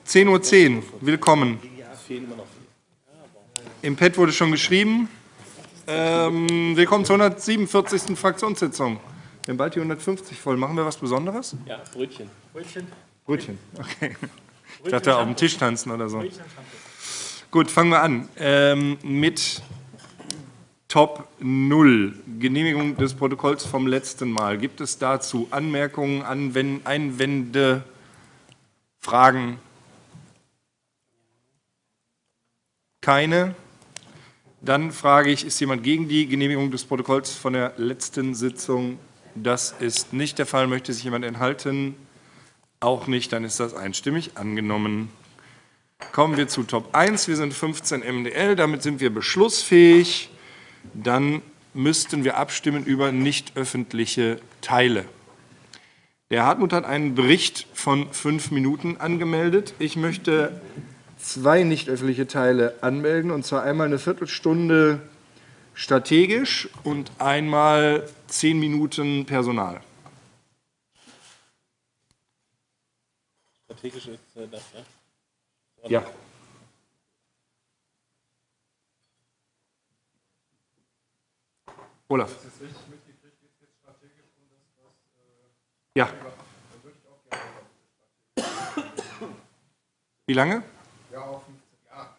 10:10 Uhr, willkommen. Im Pad wurde schon geschrieben. Willkommen zur 147. Fraktionssitzung. Wir haben bald die 150 voll. Machen wir was Besonderes? Ja, Brötchen. Brötchen, okay. Ich dachte, auf dem Tisch tanzen oder so. Gut, fangen wir an mit Top 0, Genehmigung des Protokolls vom letzten Mal. Gibt es dazu Anmerkungen, Einwände, Fragen? Keine. Dann frage ich, ist jemand gegen die Genehmigung des Protokolls von der letzten Sitzung? Das ist nicht der Fall. Möchte sich jemand enthalten? Auch nicht. Dann ist das einstimmig angenommen. Kommen wir zu Top 1. Wir sind 15 MDL. Damit sind wir beschlussfähig. Dann müssten wir abstimmen über nicht öffentliche Teile. Der Hartmut hat einen Bericht von 5 Minuten angemeldet. Ich möchte 2 nicht öffentliche Teile anmelden, und zwar einmal eine Viertelstunde strategisch und einmal 10 Minuten Personal. Strategisch ist das, ja? Ja. Olaf. Ja. Wie lange? Ja, auf 15 Jahre.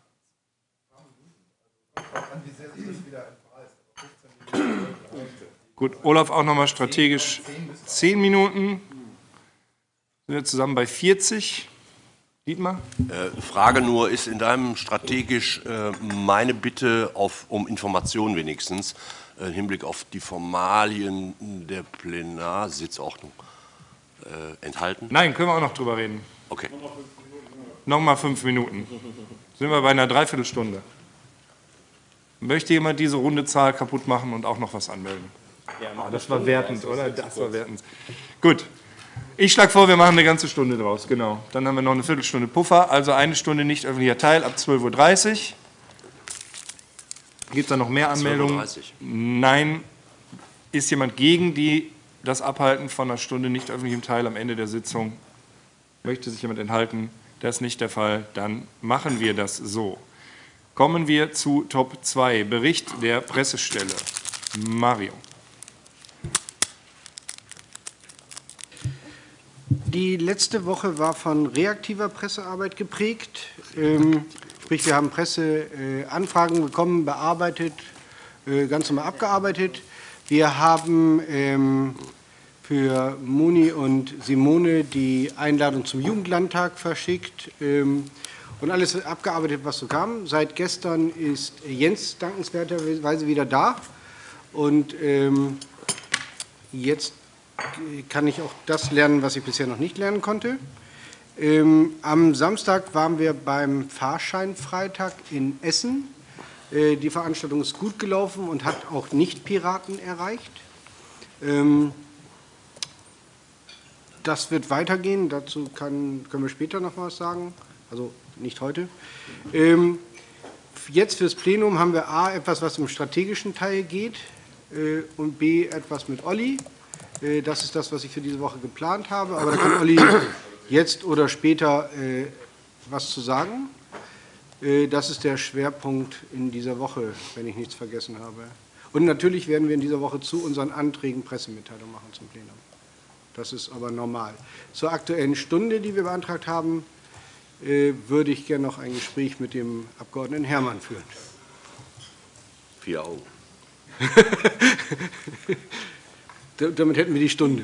An wie sehr sich das wieder entpreist. Aber 15 Minuten. Gut, Olaf auch nochmal strategisch 10 Minuten. Sind wir zusammen bei 40. Dietmar? Frage nur, ist in deinem strategisch meine Bitte um Informationen wenigstens im Hinblick auf die Formalien der Plenarsitzordnung enthalten? Nein, können wir auch noch drüber reden. Okay. Nochmal 5 Minuten. Sind wir bei einer Dreiviertelstunde. Möchte jemand diese runde Zahl kaputt machen und auch noch was anmelden? Ja, das war wertend, oder? Das war wertend. Gut. Ich schlage vor, wir machen eine ganze Stunde draus. Genau. Dann haben wir noch eine Viertelstunde Puffer. Also eine Stunde nicht öffentlicher Teil ab 12:30 Uhr. Gibt es da noch mehr Anmeldungen? 12:30 Uhr. Nein. Ist jemand gegen das Abhalten von einer Stunde nicht öffentlichem Teil am Ende der Sitzung? Möchte sich jemand enthalten? Das ist nicht der Fall. Dann machen wir das so. Kommen wir zu Top 2, Bericht der Pressestelle. Mario. Die letzte Woche war von reaktiver Pressearbeit geprägt. Sprich, wir haben Presseanfragen bekommen, bearbeitet, ganz normal abgearbeitet. Wir haben für Moni und Simone die Einladung zum Jugendlandtag verschickt und alles abgearbeitet, was so kam. Seit gestern ist Jens dankenswerterweise wieder da und jetzt kann ich auch das lernen, was ich bisher noch nicht lernen konnte. Am Samstag waren wir beim Fahrscheinfreitag in Essen. Die Veranstaltung ist gut gelaufen und hat auch Nicht-Piraten erreicht. Das wird weitergehen, dazu können wir später noch was sagen, also nicht heute. Jetzt fürs Plenum haben wir A, etwas, was im strategischen Teil geht und B, etwas mit Olli. Das ist das, was ich für diese Woche geplant habe, aber da kann Olli jetzt oder später was zu sagen. Das ist der Schwerpunkt in dieser Woche, wenn ich nichts vergessen habe. Und natürlich werden wir in dieser Woche zu unseren Anträgen Pressemitteilung machen zum Plenum. Das ist aber normal. Zur Aktuellen Stunde, die wir beantragt haben, würde ich gerne noch ein Gespräch mit dem Abgeordneten Herrmann führen. 4 Augen. Damit hätten wir die Stunde.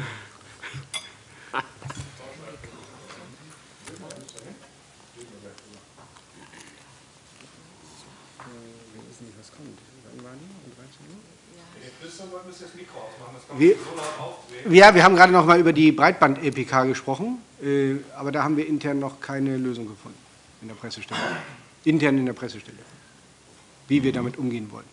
Wir haben gerade noch mal über die Breitband-LPK gesprochen, aber da haben wir intern noch keine Lösung gefunden in der Pressestelle. Intern in der Pressestelle, wie wir damit umgehen wollen.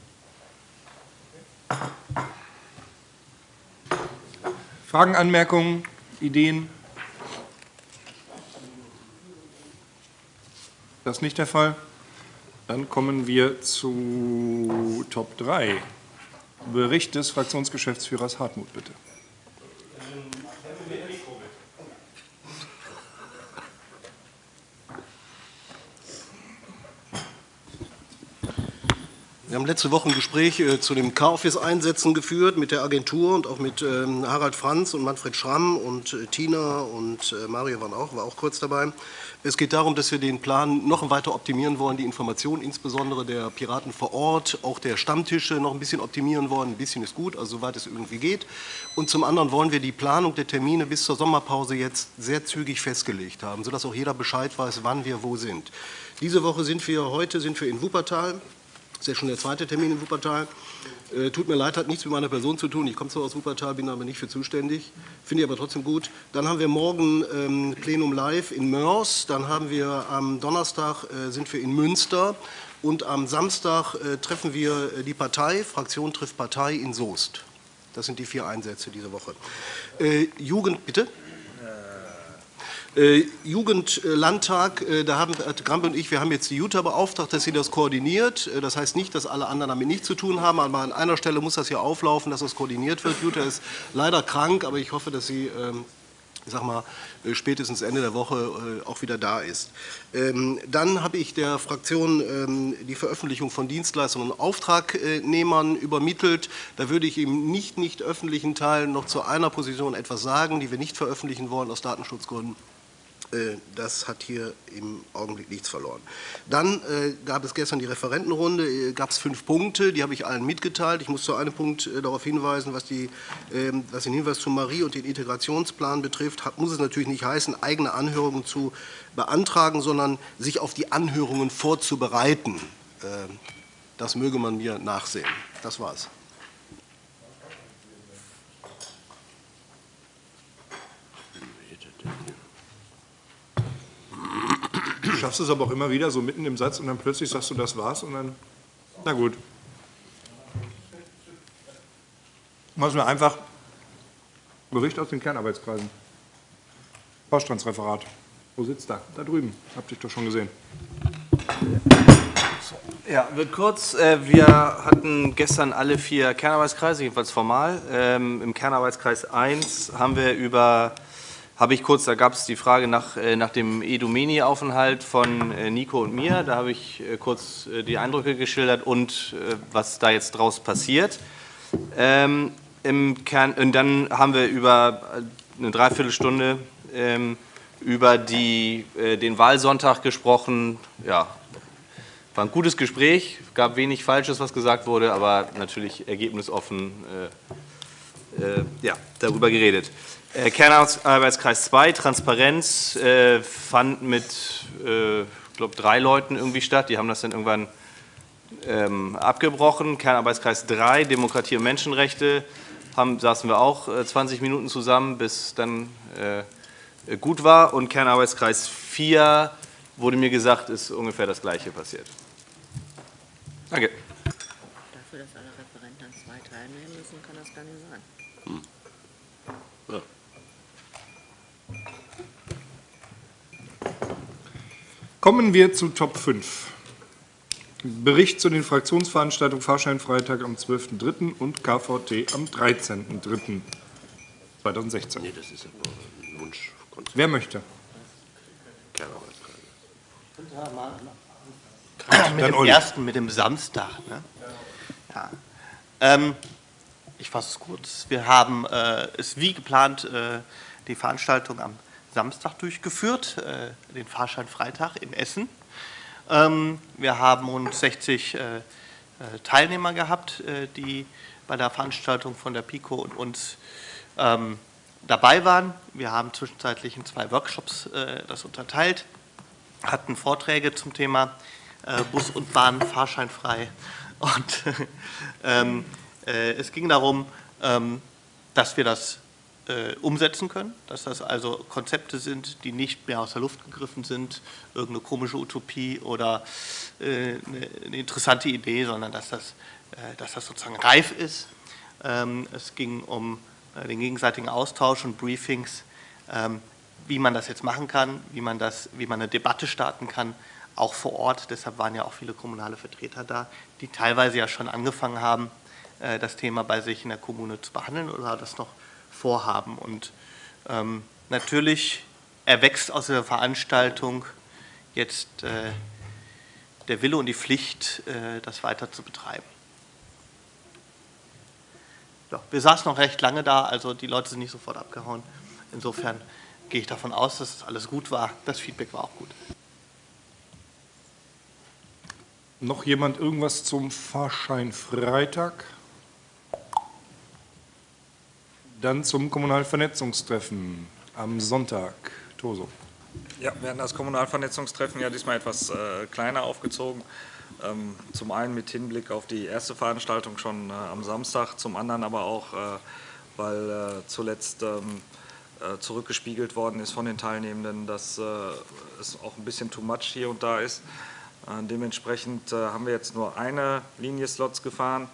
Fragen, Anmerkungen, Ideen? Das ist nicht der Fall. Dann kommen wir zu Top 3. Bericht des Fraktionsgeschäftsführers Hartmut, bitte. Wir haben letzte Woche ein Gespräch zu den Car-Office-Einsätzen geführt mit der Agentur und auch mit Harald Franz und Manfred Schramm und Tina und Mario war auch kurz dabei. Es geht darum, dass wir den Plan noch weiter optimieren wollen, die Informationen insbesondere der Piraten vor Ort, auch der Stammtische noch ein bisschen optimieren wollen. Ein bisschen ist gut, also soweit es irgendwie geht. Und zum anderen wollen wir die Planung der Termine bis zur Sommerpause jetzt sehr zügig festgelegt haben, sodass auch jeder Bescheid weiß, wann wir wo sind. Heute sind wir in Wuppertal. Das ist ja schon der zweite Termin in Wuppertal. Tut mir leid, hat nichts mit meiner Person zu tun. Ich komme zwar aus Wuppertal, bin aber nicht für zuständig. Finde ich aber trotzdem gut. Dann haben wir morgen Plenum Live in Moers. Dann haben wir am Donnerstag sind wir in Münster. Und am Samstag treffen wir die Partei, Fraktion trifft Partei in Soest. Das sind die 4 Einsätze diese Woche. Bitte? Jugendlandtag, da haben Grampe und ich, wir haben jetzt die Jutta beauftragt, dass sie das koordiniert. Das heißt nicht, dass alle anderen damit nichts zu tun haben, aber an einer Stelle muss das ja auflaufen, dass das koordiniert wird. Jutta ist leider krank, aber ich hoffe, dass sie, ich sag mal, spätestens Ende der Woche auch wieder da ist. Dann habe ich der Fraktion die Veröffentlichung von Dienstleistern und Auftragnehmern übermittelt. Da würde ich im nicht öffentlichen Teil noch zu einer Position etwas sagen, die wir nicht veröffentlichen wollen aus Datenschutzgründen. Das hat hier im Augenblick nichts verloren. Dann gab es gestern die Referentenrunde, gab es 5 Punkte, die habe ich allen mitgeteilt. Ich muss zu einem Punkt darauf hinweisen, was den Hinweis zu Marie und den Integrationsplan betrifft, muss es natürlich nicht heißen, eigene Anhörungen zu beantragen, sondern sich auf die Anhörungen vorzubereiten. Das möge man mir nachsehen. Das war's. Du schaffst es aber auch immer wieder so mitten im Satz und dann plötzlich sagst du, das war's und dann, na gut. Machen wir einfach Bericht aus den Kernarbeitskreisen. Vorstandsreferat. Wo sitzt er? Da drüben. Habt ihr doch schon gesehen. Ja, wird kurz. Wir hatten gestern alle 4 Kernarbeitskreise, jedenfalls formal. Im Kernarbeitskreis 1 da gab es die Frage nach dem Edomeni-Aufenthalt von Nico und mir. Da habe ich kurz die Eindrücke geschildert und was da jetzt draus passiert. Und dann haben wir über eine Dreiviertelstunde über den Wahlsonntag gesprochen. Ja, war ein gutes Gespräch, gab wenig Falsches, was gesagt wurde, aber natürlich ergebnisoffen darüber geredet. Kernarbeitskreis 2, Transparenz, fand mit, ich glaube, 3 Leuten irgendwie statt. Die haben das dann irgendwann abgebrochen. Kernarbeitskreis 3, Demokratie und Menschenrechte, saßen wir auch 20 Minuten zusammen, bis dann gut war. Und Kernarbeitskreis 4, wurde mir gesagt, ist ungefähr das Gleiche passiert. Danke. Dafür, dass alle Referenten an 2 teilnehmen müssen, kann das gar nicht sein. Ja. Kommen wir zu Top 5. Bericht zu den Fraktionsveranstaltungen Fahrscheinfreitag am 12.03. und KVT am 13.03.2016. Nee, das ist ja nur ein Wunsch. Wer möchte? Mit dem ersten, mit dem Samstag. Ne? Ja. Ich fasse es kurz. Wir haben es wie geplant die Veranstaltung am Samstag durchgeführt, den Fahrscheinfreitag in Essen. Wir haben rund 60 Teilnehmer gehabt, die bei der Veranstaltung von der PIKO und uns dabei waren. Wir haben zwischenzeitlich in 2 Workshops das unterteilt, hatten Vorträge zum Thema Bus und Bahn fahrscheinfrei. Und es ging darum, dass wir das umsetzen können, dass das also Konzepte sind, die nicht mehr aus der Luft gegriffen sind, irgendeine komische Utopie oder eine interessante Idee, sondern dass das sozusagen reif ist. Es ging um den gegenseitigen Austausch und Briefings, wie man das jetzt machen kann, wie man eine Debatte starten kann, auch vor Ort. Deshalb waren ja auch viele kommunale Vertreter da, die teilweise ja schon angefangen haben, das Thema bei sich in der Kommune zu behandeln oder das noch vorhaben. Und natürlich erwächst aus der Veranstaltung jetzt der Wille und die Pflicht, das weiter zu betreiben. Ja, wir saßen noch recht lange da, also die Leute sind nicht sofort abgehauen. Insofern gehe ich davon aus, dass es alles gut war. Das Feedback war auch gut. Noch jemand irgendwas zum Fahrschein Freitag? Dann zum Kommunalvernetzungstreffen am Sonntag. Toso. Ja, wir hatten das Kommunalvernetzungstreffen ja diesmal etwas kleiner aufgezogen. Zum einen mit Hinblick auf die erste Veranstaltung schon am Samstag, zum anderen aber auch, weil zuletzt zurückgespiegelt worden ist von den Teilnehmenden, dass es auch ein bisschen too much hier und da ist. Dementsprechend haben wir jetzt nur eine Linie Slots gefahren.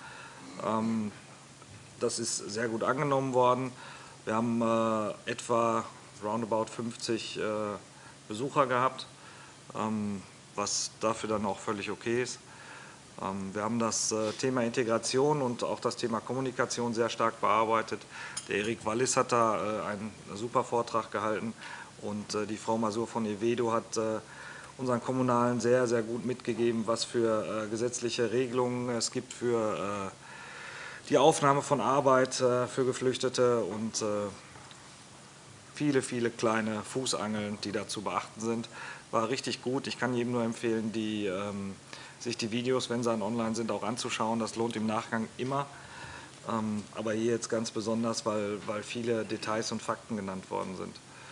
Das ist sehr gut angenommen worden. Wir haben etwa roundabout 50 Besucher gehabt, was dafür dann auch völlig okay ist. Wir haben das Thema Integration und auch das Thema Kommunikation sehr stark bearbeitet. Der Erik Wallis hat da einen super Vortrag gehalten und die Frau Masur von Evedo hat unseren Kommunalen sehr, sehr gut mitgegeben, was für gesetzliche Regelungen es gibt für die Aufnahme von Arbeit für Geflüchtete und viele, viele kleine Fußangeln, die da zu beachten sind. War richtig gut. Ich kann jedem nur empfehlen, sich die Videos, wenn sie dann online sind, auch anzuschauen. Das lohnt im Nachgang immer. Aber hier jetzt ganz besonders, weil viele Details und Fakten genannt worden sind.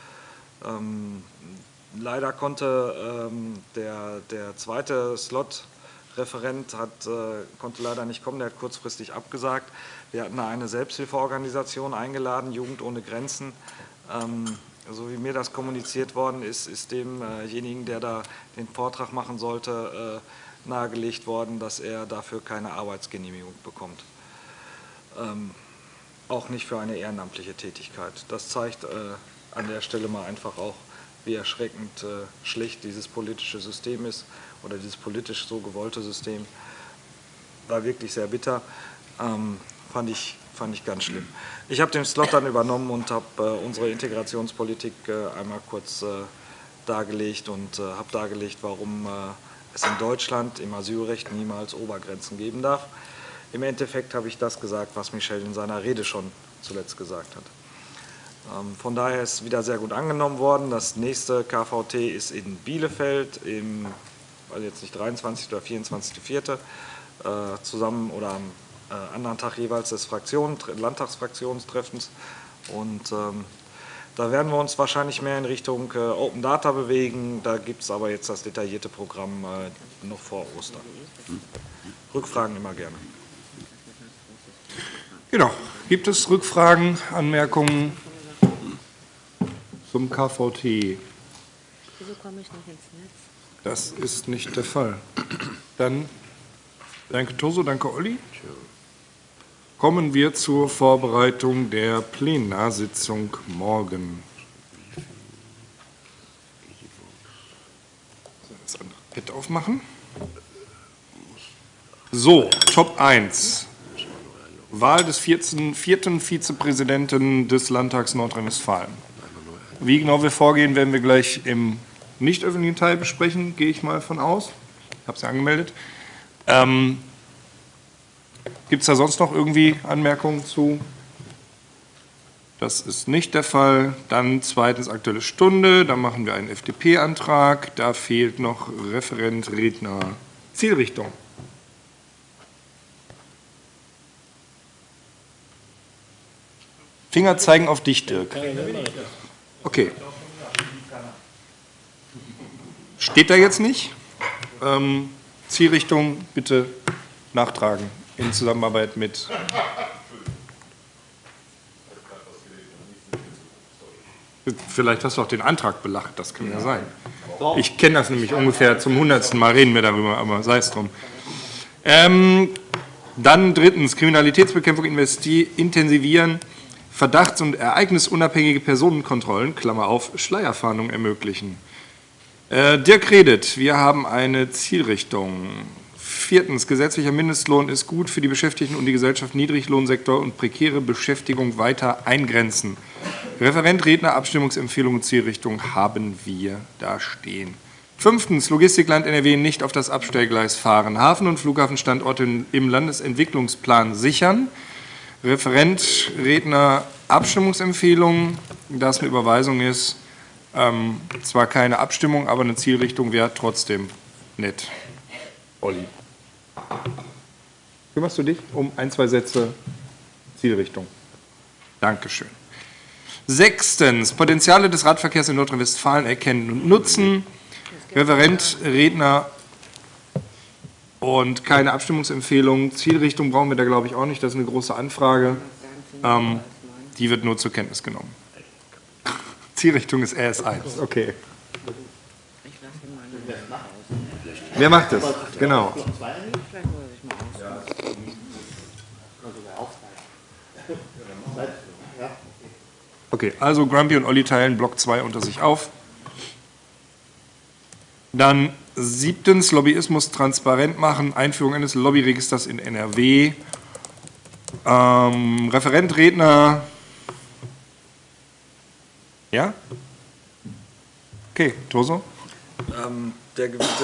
Leider konnte der zweite Slot-Referent konnte leider nicht kommen, der hat kurzfristig abgesagt. Wir hatten eine Selbsthilfeorganisation eingeladen, Jugend ohne Grenzen. So wie mir das kommuniziert worden ist demjenigen, der da den Vortrag machen sollte, nahegelegt worden, dass er dafür keine Arbeitsgenehmigung bekommt. Auch nicht für eine ehrenamtliche Tätigkeit. Das zeigt an der Stelle mal einfach auch, wie erschreckend schlecht dieses politische System ist oder dieses politisch so gewollte System. War wirklich sehr bitter, fand ich ganz schlimm. Ich habe den Slot dann übernommen und habe unsere Integrationspolitik einmal kurz dargelegt und habe dargelegt, warum es in Deutschland im Asylrecht niemals Obergrenzen geben darf. Im Endeffekt habe ich das gesagt, was Michel in seiner Rede schon zuletzt gesagt hat. Von daher ist wieder sehr gut angenommen worden. Das nächste KVT ist in Bielefeld, jetzt nicht 23. oder 24.04. Zusammen oder am anderen Tag jeweils des Landtagsfraktionstreffens. Und da werden wir uns wahrscheinlich mehr in Richtung Open Data bewegen. Da gibt es aber jetzt das detaillierte Programm noch vor Ostern. Rückfragen immer gerne. Genau. Gibt es Rückfragen, Anmerkungen zum KVT? Wieso komme ich nicht ins Netz? Das ist nicht der Fall. Dann danke Toso, danke Olli. Kommen wir zur Vorbereitung der Plenarsitzung morgen. Das andere Pad aufmachen. So, Top 1. Wahl des vierten Vizepräsidenten des Landtags Nordrhein-Westfalen. Wie genau wir vorgehen, werden wir gleich im nicht öffentlichen Teil besprechen, gehe ich mal von aus. Ich habe es ja angemeldet. Gibt es da sonst noch irgendwie Anmerkungen zu? Das ist nicht der Fall. Dann zweitens Aktuelle Stunde. Da machen wir einen FDP-Antrag. Da fehlt noch Referent, Redner, Zielrichtung. Finger zeigen auf dich, Dirk. Okay. Steht da jetzt nicht? Zielrichtung bitte nachtragen in Zusammenarbeit mit. Vielleicht hast du auch den Antrag belacht, das kann ja sein. Ich kenne das nämlich ungefähr zum 100. Mal reden wir darüber, aber sei es drum. Dann drittens, Kriminalitätsbekämpfung intensivieren, verdachts- und ereignisunabhängige Personenkontrollen, Klammer auf, Schleierfahndung ermöglichen. Dirk redet, wir haben eine Zielrichtung. Viertens, gesetzlicher Mindestlohn ist gut für die Beschäftigten und die Gesellschaft, Niedriglohnsektor und prekäre Beschäftigung weiter eingrenzen. Referent, Redner, Abstimmungsempfehlung und Zielrichtung haben wir da stehen. 5. Logistikland NRW nicht auf das Abstellgleis fahren. Hafen- und Flughafenstandorte im Landesentwicklungsplan sichern. Referent, Redner, Abstimmungsempfehlung. Da es eine Überweisung ist, zwar keine Abstimmung, aber eine Zielrichtung wäre trotzdem nett. Olli. Kümmerst du dich um 1, 2 Sätze Zielrichtung? Dankeschön. 6. Potenziale des Radverkehrs in Nordrhein-Westfalen erkennen und nutzen. Referent, Redner und keine Abstimmungsempfehlung. Zielrichtung brauchen wir da, glaube ich, auch nicht. Das ist eine große Anfrage. Die wird nur zur Kenntnis genommen. Zielrichtung ist RS1. Okay. Wer macht das? Genau. Okay, also Grumpy und Olli teilen Block 2 unter sich auf. Dann 7. Lobbyismus transparent machen, Einführung eines Lobbyregisters in NRW. Referent, Redner. Ja? Okay, Toso? Der Gewicht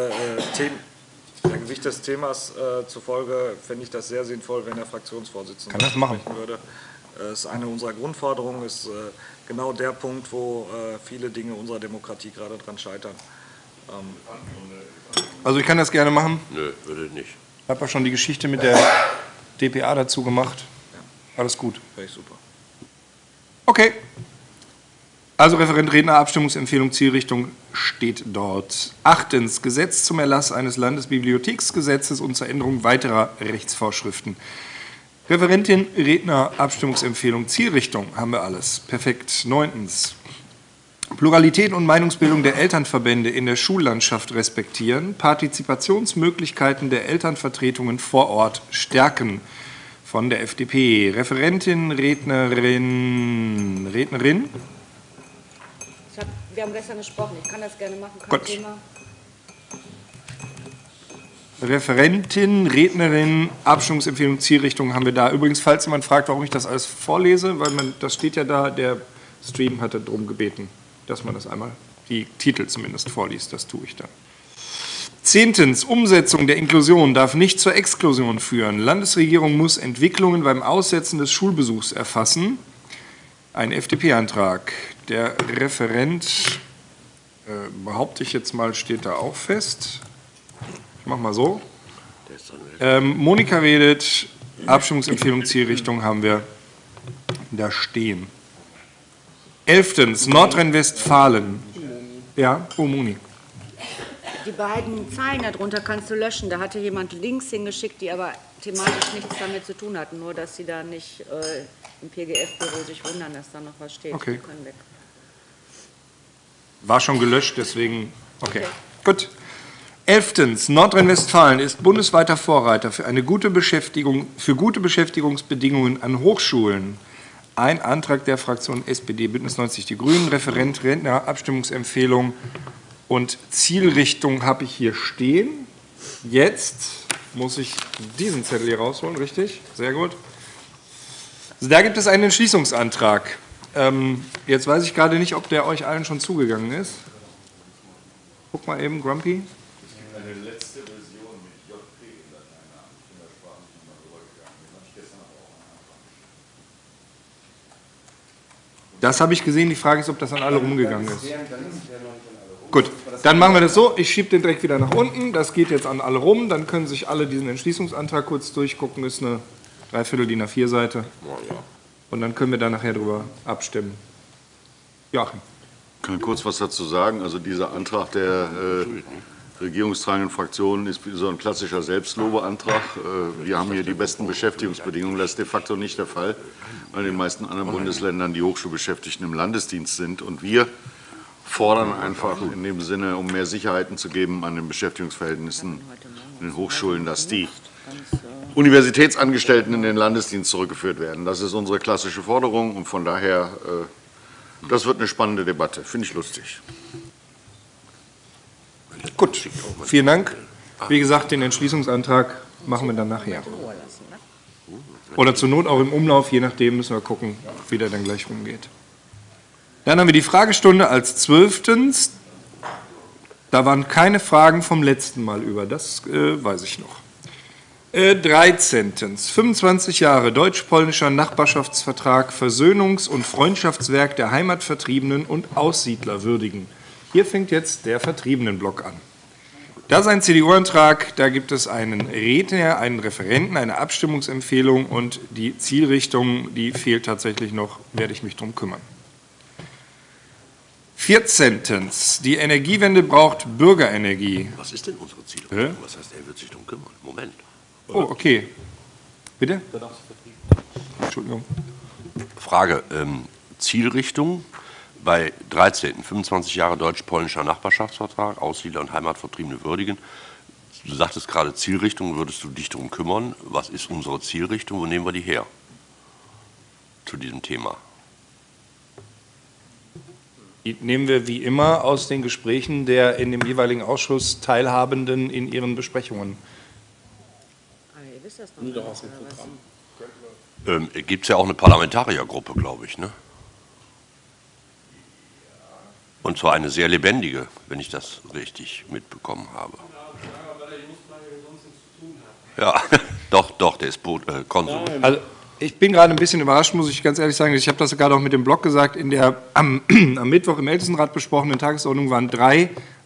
des Themas zufolge fände ich das sehr sinnvoll, wenn der Fraktionsvorsitzende Kann das machen. sprechen würde. Ist eine unserer Grundforderungen, ist genau der Punkt, wo viele Dinge unserer Demokratie gerade dran scheitern. Also ich kann das gerne machen. Nö, würde nicht. Ich habe ja schon die Geschichte mit der DPA dazu gemacht. Alles gut. Wäre ich super. Okay. Also Referent, Redner, Abstimmungsempfehlung, Zielrichtung steht dort. 8. Gesetz zum Erlass eines Landesbibliotheksgesetzes und zur Änderung weiterer Rechtsvorschriften. Referentin, Redner, Abstimmungsempfehlung, Zielrichtung, haben wir alles. Perfekt. 9. Pluralität und Meinungsbildung der Elternverbände in der Schullandschaft respektieren, Partizipationsmöglichkeiten der Elternvertretungen vor Ort stärken. Von der FDP. Referentin, Rednerin. Wir haben gestern gesprochen, ich kann das gerne machen, kein Gut. Thema. Referentin, Rednerin, Abstimmungsempfehlung, Zielrichtung haben wir da. Übrigens, falls jemand fragt, warum ich das alles vorlese, weil das steht ja da, der Stream hatte darum gebeten, dass man das einmal, die Titel zumindest vorliest, das tue ich dann. 10. Umsetzung der Inklusion darf nicht zur Exklusion führen. Landesregierung muss Entwicklungen beim Aussetzen des Schulbesuchs erfassen. Ein FDP-Antrag. Der Referent, behaupte ich jetzt mal, steht da auch fest. Ich mache mal so. Monika redet, Abstimmungsempfehlung, Zielrichtung haben wir da stehen. 11. Nordrhein-Westfalen. Ja, Moni. Die beiden Zeilen darunter kannst du löschen. Da hatte jemand Links hingeschickt, die aber thematisch nichts damit zu tun hatten. Nur, dass sie da nicht im PGF-Büro sich wundern, dass da noch was steht. Okay. Die können weg. War schon gelöscht, deswegen. Okay. Gut. 11. Nordrhein-Westfalen ist bundesweiter Vorreiter für gute Beschäftigungsbedingungen an Hochschulen. Ein Antrag der Fraktion SPD, Bündnis 90 Die Grünen, Referent, Redner, Abstimmungsempfehlung und Zielrichtung habe ich hier stehen. Jetzt muss ich diesen Zettel hier rausholen, richtig? Sehr gut. Also da gibt es einen Entschließungsantrag. Jetzt weiß ich gerade nicht, ob der euch allen schon zugegangen ist. Guck mal eben, Grumpy. Eine letzte Version mit JP in Dateinamen. Ich bin da sprachlich nochmal rübergegangen. Den habe ich gestern aber auch angefangen. Das habe ich gesehen. Die Frage ist, ob das an alle rumgegangen ist. Gut, dann machen wir das so. Ich schiebe den direkt wieder nach unten. Das geht jetzt an alle rum. Dann können sich alle diesen Entschließungsantrag kurz durchgucken. Das ist eine 3/4 DIN A4-Seite. Und dann können wir da nachher drüber abstimmen. Joachim. Ich kann kurz was dazu sagen. Also dieser Antrag der regierungstragenden Fraktionen ist so ein klassischer Selbstlobeantrag. Wir haben hier die besten Beschäftigungsbedingungen. Das ist de facto nicht der Fall, weil in den meisten anderen Bundesländern die Hochschulbeschäftigten im Landesdienst sind. Und wir fordern einfach in dem Sinne, um mehr Sicherheiten zu geben an den Beschäftigungsverhältnissen in den Hochschulen, dass die Universitätsangestellten in den Landesdienst zurückgeführt werden. Das ist unsere klassische Forderung und von daher, das wird eine spannende Debatte. Finde ich lustig. Gut, vielen Dank. Wie gesagt, den Entschließungsantrag machen wir dann nachher. Oder zur Not auch im Umlauf, je nachdem müssen wir gucken, wie der dann gleich rumgeht. Dann haben wir die Fragestunde als 12. Da waren keine Fragen vom letzten Mal über, das weiß ich noch. 13. 25 Jahre deutsch-polnischer Nachbarschaftsvertrag, Versöhnungs- und Freundschaftswerk der Heimatvertriebenen und Aussiedler würdigen. Hier fängt jetzt der Vertriebenenblock an. Da ist ein CDU-Antrag, da gibt es einen Redner, einen Referenten, eine Abstimmungsempfehlung und die Zielrichtung, die fehlt tatsächlich noch, werde ich mich drum kümmern. 14. Die Energiewende braucht Bürgerenergie. Was ist denn unsere Zielrichtung? Was heißt, er wird sich darum kümmern? Moment. Oh, okay. Bitte? Entschuldigung. Frage, Zielrichtung bei 13. 25 Jahre deutsch-polnischer Nachbarschaftsvertrag, Aussiedler und Heimatvertriebene würdigen. Du sagtest gerade Zielrichtung, würdest du dich darum kümmern? Was ist unsere Zielrichtung? Wo nehmen wir die her? Zu diesem Thema. Die nehmen wir wie immer aus den Gesprächen der in dem jeweiligen Ausschuss Teilhabenden in ihren Besprechungen. Ihr wisst das noch nicht, aus dem Programm. Gibt es ja auch eine Parlamentariergruppe, glaube ich, ne? Und zwar eine sehr lebendige, wenn ich das richtig mitbekommen habe. Ja, doch, der ist Konsul. Also, ich bin gerade ein bisschen überrascht, muss ich ganz ehrlich sagen. Ich habe das gerade auch mit dem Blog gesagt. In der am Mittwoch im Ältestenrat besprochenen Tagesordnung waren 3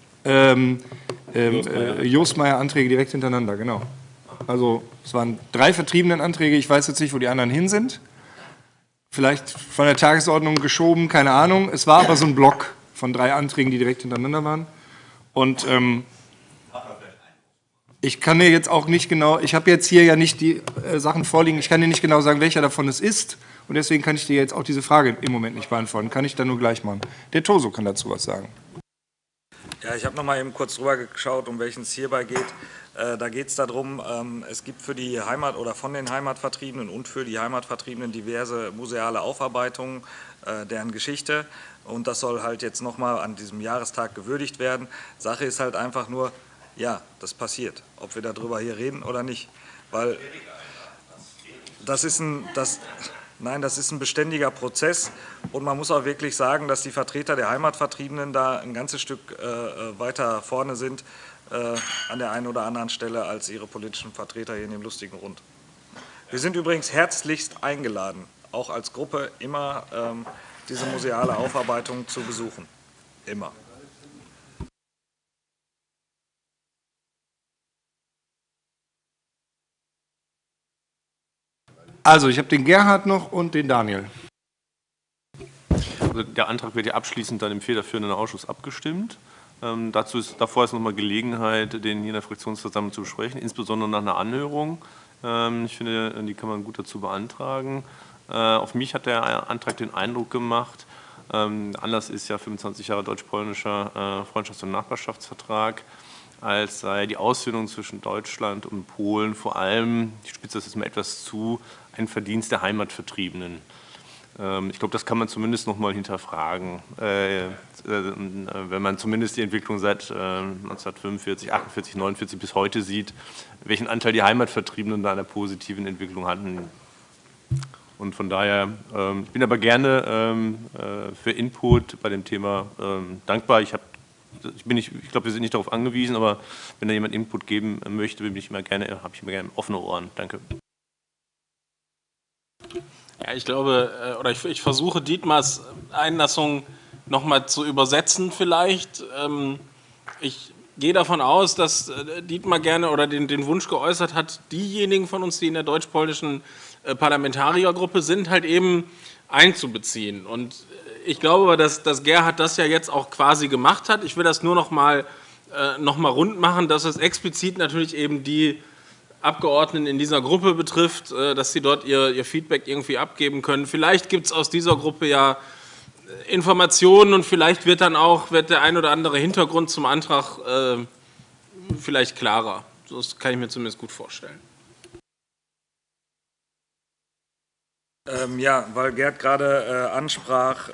Josmeier-Anträge direkt hintereinander, genau. Also es waren 3 Vertriebenen-Anträge. Ich weiß jetzt nicht, wo die anderen hin sind. Vielleicht von der Tagesordnung geschoben, keine Ahnung. Es war aber so ein Block von 3 Anträgen, die direkt hintereinander waren. Und ich kann mir jetzt auch nicht genau, ich habe jetzt hier ja nicht die Sachen vorliegen, ich kann dir nicht genau sagen, welcher davon es ist. Und deswegen kann ich dir jetzt auch diese Frage im Moment nicht beantworten. Kann ich dann nur gleich machen. Der Toso kann dazu was sagen. Ja, ich habe noch mal eben kurz drüber geschaut, um welchen es hierbei geht. Da geht es darum, es gibt für die Heimat- oder von den Heimatvertriebenen und für die Heimatvertriebenen diverse museale Aufarbeitungen deren Geschichte. Und das soll halt jetzt noch mal an diesem Jahrestag gewürdigt werden. Sache ist halt einfach nur, ja, das passiert, ob wir darüber hier reden oder nicht. Weil das ist ein beständiger Prozess und man muss auch wirklich sagen, dass die Vertreter der Heimatvertriebenen da ein ganzes Stück weiter vorne sind an der einen oder anderen Stelle als ihre politischen Vertreter hier in dem lustigen Rund. Wir sind übrigens herzlichst eingeladen, auch als Gruppe immer diese museale Aufarbeitung zu besuchen. Immer. Also, ich habe den Gerhard noch und den Daniel. Also der Antrag wird ja abschließend dann im federführenden Ausschuss abgestimmt. Davor ist nochmal Gelegenheit, den hier in der Fraktionsversammlung zu besprechen, insbesondere nach einer Anhörung. Ich finde, die kann man gut dazu beantragen. Auf mich hat der Antrag den Eindruck gemacht, Anlass ist ja 25 Jahre deutsch-polnischer Freundschafts- und Nachbarschaftsvertrag, als sei die Aussöhnung zwischen Deutschland und Polen vor allem, ich spitze das jetzt mal etwas zu, ein Verdienst der Heimatvertriebenen. Ich glaube, das kann man zumindest noch mal hinterfragen, wenn man zumindest die Entwicklung seit 1945, 48, 49 bis heute sieht, welchen Anteil die Heimatvertriebenen da an der positiven Entwicklung hatten. Und von daher, ich bin aber gerne für Input bei dem Thema dankbar. Ich glaube, wir sind nicht darauf angewiesen, aber wenn da jemand Input geben möchte, habe ich immer gerne offene Ohren. Danke. Ja, ich glaube, oder ich versuche Dietmars Einlassung nochmal zu übersetzen vielleicht. Ich gehe davon aus, dass Dietmar gerne oder den Wunsch geäußert hat, diejenigen von uns, die in der deutsch-polnischen Parlamentariergruppe sind, halt eben einzubeziehen. Und ich glaube, dass Gerhard das ja jetzt auch quasi gemacht hat. Ich will das nur noch mal rund machen, dass es explizit natürlich eben die Abgeordneten in dieser Gruppe betrifft, dass sie dort ihr Feedback irgendwie abgeben können. Vielleicht gibt es aus dieser Gruppe ja Informationen und vielleicht wird der ein oder andere Hintergrund zum Antrag vielleicht klarer. Das kann ich mir zumindest gut vorstellen. Ja, weil Gerd gerade ansprach,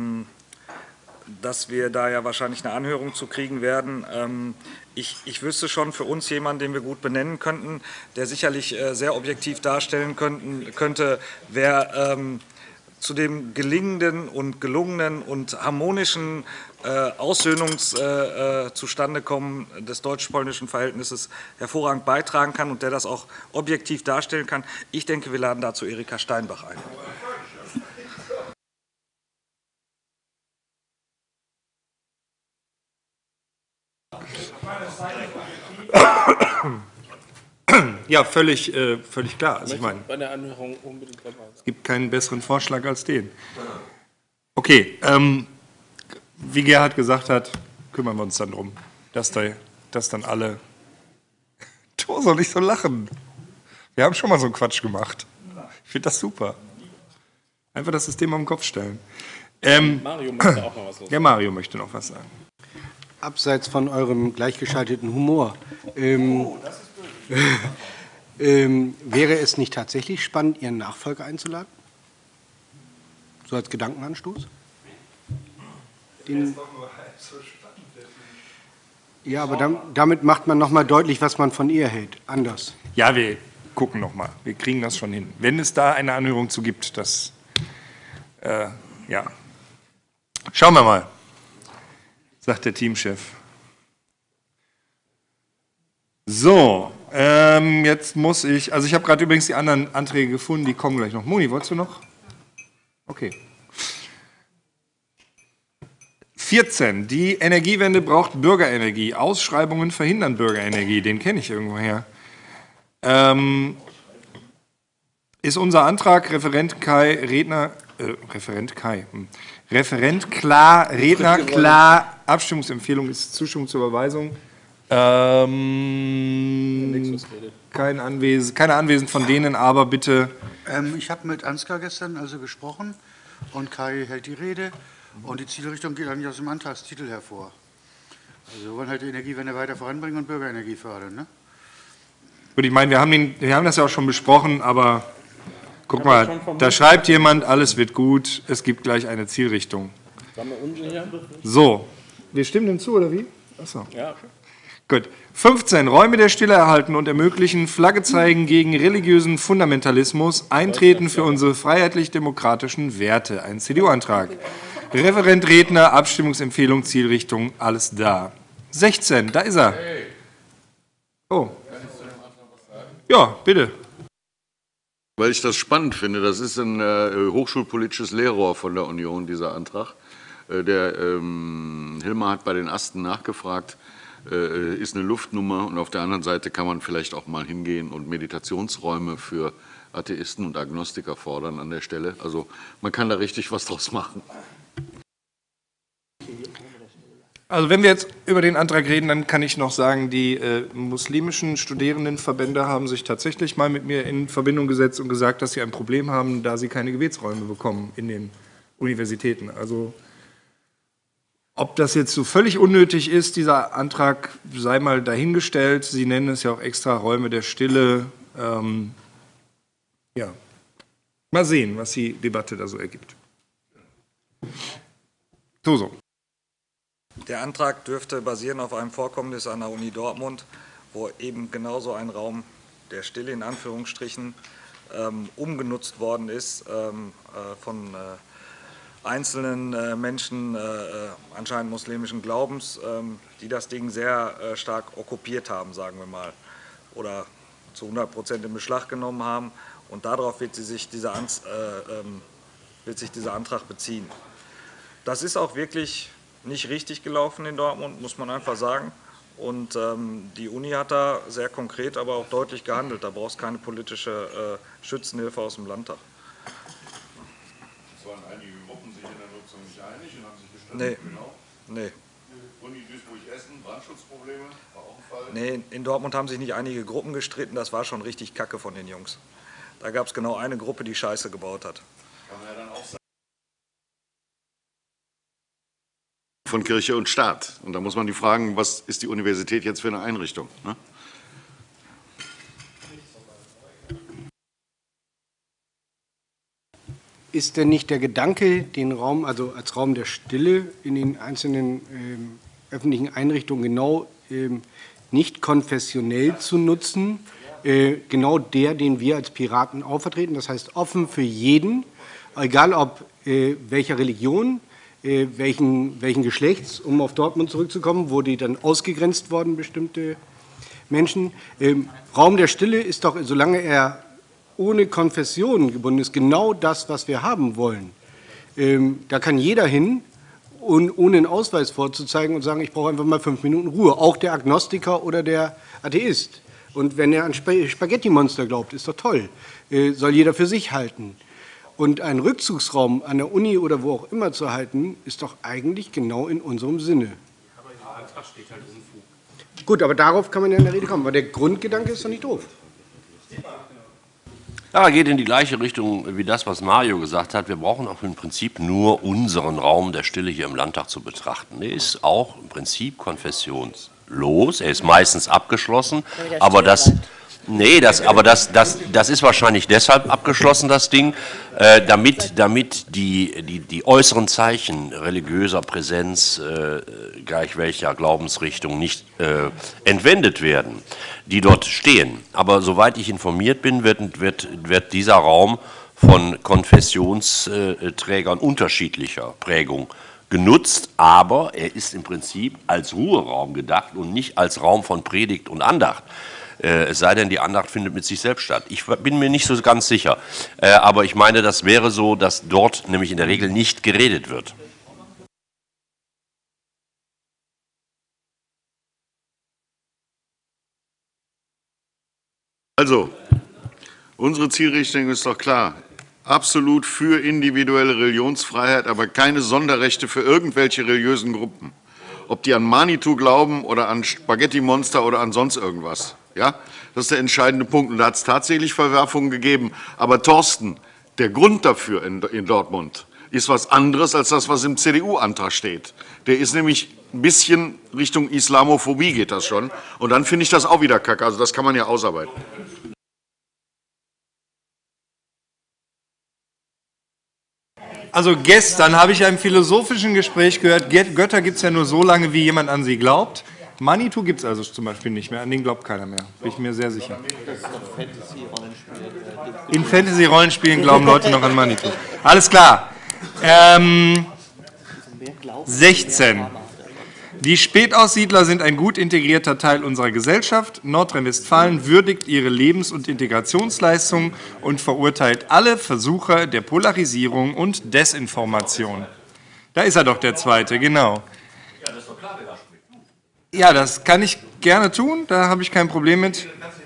dass wir da ja wahrscheinlich eine Anhörung zu kriegen werden. Ich wüsste schon für uns jemanden, den wir gut benennen könnten, der sicherlich sehr objektiv darstellen könnte, wer zu dem gelingenden und gelungenen und harmonischen Aussöhnungszustandekommen des deutsch-polnischen Verhältnisses hervorragend beitragen kann und der das auch objektiv darstellen kann. Ich denke, wir laden dazu Erika Steinbach ein. Ja, völlig klar. Also ich meine, bei der Anhörung unbedingt dabei sein. es gibt keinen besseren Vorschlag als den. Okay, wie Gerhard gesagt hat, kümmern wir uns dann drum, dass dann alle... Du soll nicht so lachen. Wir haben schon mal so einen Quatsch gemacht. Ich finde das super. Einfach das System auf den Kopf stellen. Mario möchte auch noch was sagen. Ja, Mario möchte noch was sagen. Abseits von eurem gleichgeschalteten Humor. Wäre es nicht tatsächlich spannend, Ihren Nachfolger einzuladen? So als Gedankenanstoß? Ja, aber damit macht man noch mal deutlich, was man von ihr hält. Anders. Ja, wir gucken noch mal. Wir kriegen das schon hin. Wenn es da eine Anhörung zu gibt, das... ja. Schauen wir mal, sagt der Teamchef. So, jetzt muss ich... Also ich habe gerade übrigens die anderen Anträge gefunden, die kommen gleich noch. Moni, wolltest du noch? Okay. 14. Die Energiewende braucht Bürgerenergie. Ausschreibungen verhindern Bürgerenergie. Den kenne ich irgendwoher. Ist unser Antrag Referent klar, Redner klar, Abstimmungsempfehlung ist Zustimmung zur Überweisung. Keine Anwesend von denen, aber bitte. Ich habe mit Ansgar gestern gesprochen und Kai hält die Rede. Und die Zielrichtung geht eigentlich aus dem Antragstitel hervor. Also wir wollen halt die Energiewende weiter voranbringen und Bürgerenergie fördern. Ne? Gut, ich meine, wir haben das ja auch schon besprochen, aber guck mal, da schreibt jemand, alles wird gut, es gibt gleich eine Zielrichtung. So, wir stimmen dem zu, oder wie? Achso. Ja. Gut. 15. Räume der Stille erhalten und ermöglichen, Flagge zeigen gegen religiösen Fundamentalismus, eintreten für unsere freiheitlich-demokratischen Werte. Ein CDU-Antrag. Referent, Redner, Abstimmungsempfehlung, Zielrichtung, alles da. 16. Da ist er. Oh. Ja, bitte. Weil ich das spannend finde, das ist ein hochschulpolitisches Lehrrohr von der Union, dieser Antrag. Der Hilmar hat bei den Asten nachgefragt, ist eine Luftnummer und auf der anderen Seite kann man vielleicht auch mal hingehen und Meditationsräume für Atheisten und Agnostiker fordern an der Stelle. Also man kann da richtig was draus machen. Also wenn wir jetzt über den Antrag reden, dann kann ich noch sagen, die muslimischen Studierendenverbände haben sich tatsächlich mal mit mir in Verbindung gesetzt und gesagt, dass sie ein Problem haben, da sie keine Gebetsräume bekommen in den Universitäten. Also ob das jetzt so völlig unnötig ist, dieser Antrag sei mal dahingestellt. Sie nennen es ja auch extra Räume der Stille. Ja, mal sehen, was die Debatte da so ergibt. So. Der Antrag dürfte basieren auf einem Vorkommnis an der Uni Dortmund, wo eben genauso ein Raum der Stille in Anführungsstrichen umgenutzt worden ist von einzelnen Menschen anscheinend muslimischen Glaubens, die das Ding sehr stark okkupiert haben, sagen wir mal, oder zu 100% in Beschlag genommen haben. Und darauf wird sich dieser Antrag beziehen. Das ist auch wirklich nicht richtig gelaufen in Dortmund, muss man einfach sagen. Und die Uni hat da sehr konkret, aber auch deutlich gehandelt. Da brauchst du keine politische Schützenhilfe aus dem Landtag. Es waren einige Gruppen sich in der Nutzung nicht einig und haben sich gestritten. Nee. Genau. Nee. Uni Duisburg-Essen, Brandschutzprobleme, war auch ein Fall. Nee, in Dortmund haben sich nicht einige Gruppen gestritten, das war schon richtig Kacke von den Jungs. Da gab es genau eine Gruppe, die Scheiße gebaut hat. Kann man ja dann auch sagen. Von Kirche und Staat. Und da muss man die fragen, was ist die Universität jetzt für eine Einrichtung? Ne? Ist denn nicht der Gedanke, den Raum, also als Raum der Stille in den einzelnen öffentlichen Einrichtungen genau nicht konfessionell zu nutzen, genau der, den wir als Piraten auch vertreten, das heißt offen für jeden, egal ob welcher Religion, welchen Geschlechts, um auf Dortmund zurückzukommen, wo die dann ausgegrenzt worden, bestimmte Menschen. Raum der Stille ist doch, solange er ohne Konfession gebunden ist, genau das, was wir haben wollen. Da kann jeder hin, ohne einen Ausweis vorzuzeigen und sagen, ich brauche einfach mal 5 Minuten Ruhe, auch der Agnostiker oder der Atheist. Und wenn er an Spaghetti-Monster glaubt, ist doch toll, soll jeder für sich halten. Und einen Rückzugsraum an der Uni oder wo auch immer zu halten, ist doch eigentlich genau in unserem Sinne. Aber im Antrag steht halt Unfug. Gut, aber darauf kann man ja in der Rede kommen, weil der Grundgedanke ist doch nicht doof. Ja, geht in die gleiche Richtung wie das, was Mario gesagt hat. Wir brauchen auch im Prinzip nur unseren Raum der Stille hier im Landtag zu betrachten. Der ist auch im Prinzip konfessionslos. Er ist meistens abgeschlossen, aber das ist wahrscheinlich deshalb abgeschlossen, das Ding, damit die äußeren Zeichen religiöser Präsenz, gleich welcher Glaubensrichtung, nicht entwendet werden, die dort stehen. Aber soweit ich informiert bin, wird dieser Raum von Konfessionsträgern unterschiedlicher Prägung genutzt, aber er ist im Prinzip als Ruheraum gedacht und nicht als Raum von Predigt und Andacht. Es sei denn, die Andacht findet mit sich selbst statt. Ich bin mir nicht so ganz sicher. Aber ich meine, das wäre so, dass dort nämlich in der Regel nicht geredet wird. Also, unsere Zielrichtung ist doch klar. Absolut für individuelle Religionsfreiheit, aber keine Sonderrechte für irgendwelche religiösen Gruppen. Ob die an Manitou glauben oder an Spaghetti-Monster oder an sonst irgendwas. Ja, das ist der entscheidende Punkt. Und da hat es tatsächlich Verwerfungen gegeben. Aber Thorsten, der Grund dafür in Dortmund ist was anderes als das, was im CDU-Antrag steht. Der ist nämlich ein bisschen Richtung Islamophobie geht das schon. Und dann finde ich das auch wieder kacke. Also das kann man ja ausarbeiten. Also gestern habe ich ja im philosophischen Gespräch gehört, Götter gibt es ja nur so lange, wie jemand an sie glaubt. Manitou gibt es also zum Beispiel nicht mehr, an den glaubt keiner mehr, bin ich mir sehr sicher. In Fantasy-Rollenspielen glauben Leute noch an Manitou. Alles klar. 16. Die Spätaussiedler sind ein gut integrierter Teil unserer Gesellschaft. Nordrhein-Westfalen würdigt ihre Lebens- und Integrationsleistungen und verurteilt alle Versuche der Polarisierung und Desinformation. Da ist er doch, der Zweite, genau. Ja, das kann ich gerne tun, da habe ich kein Problem mit.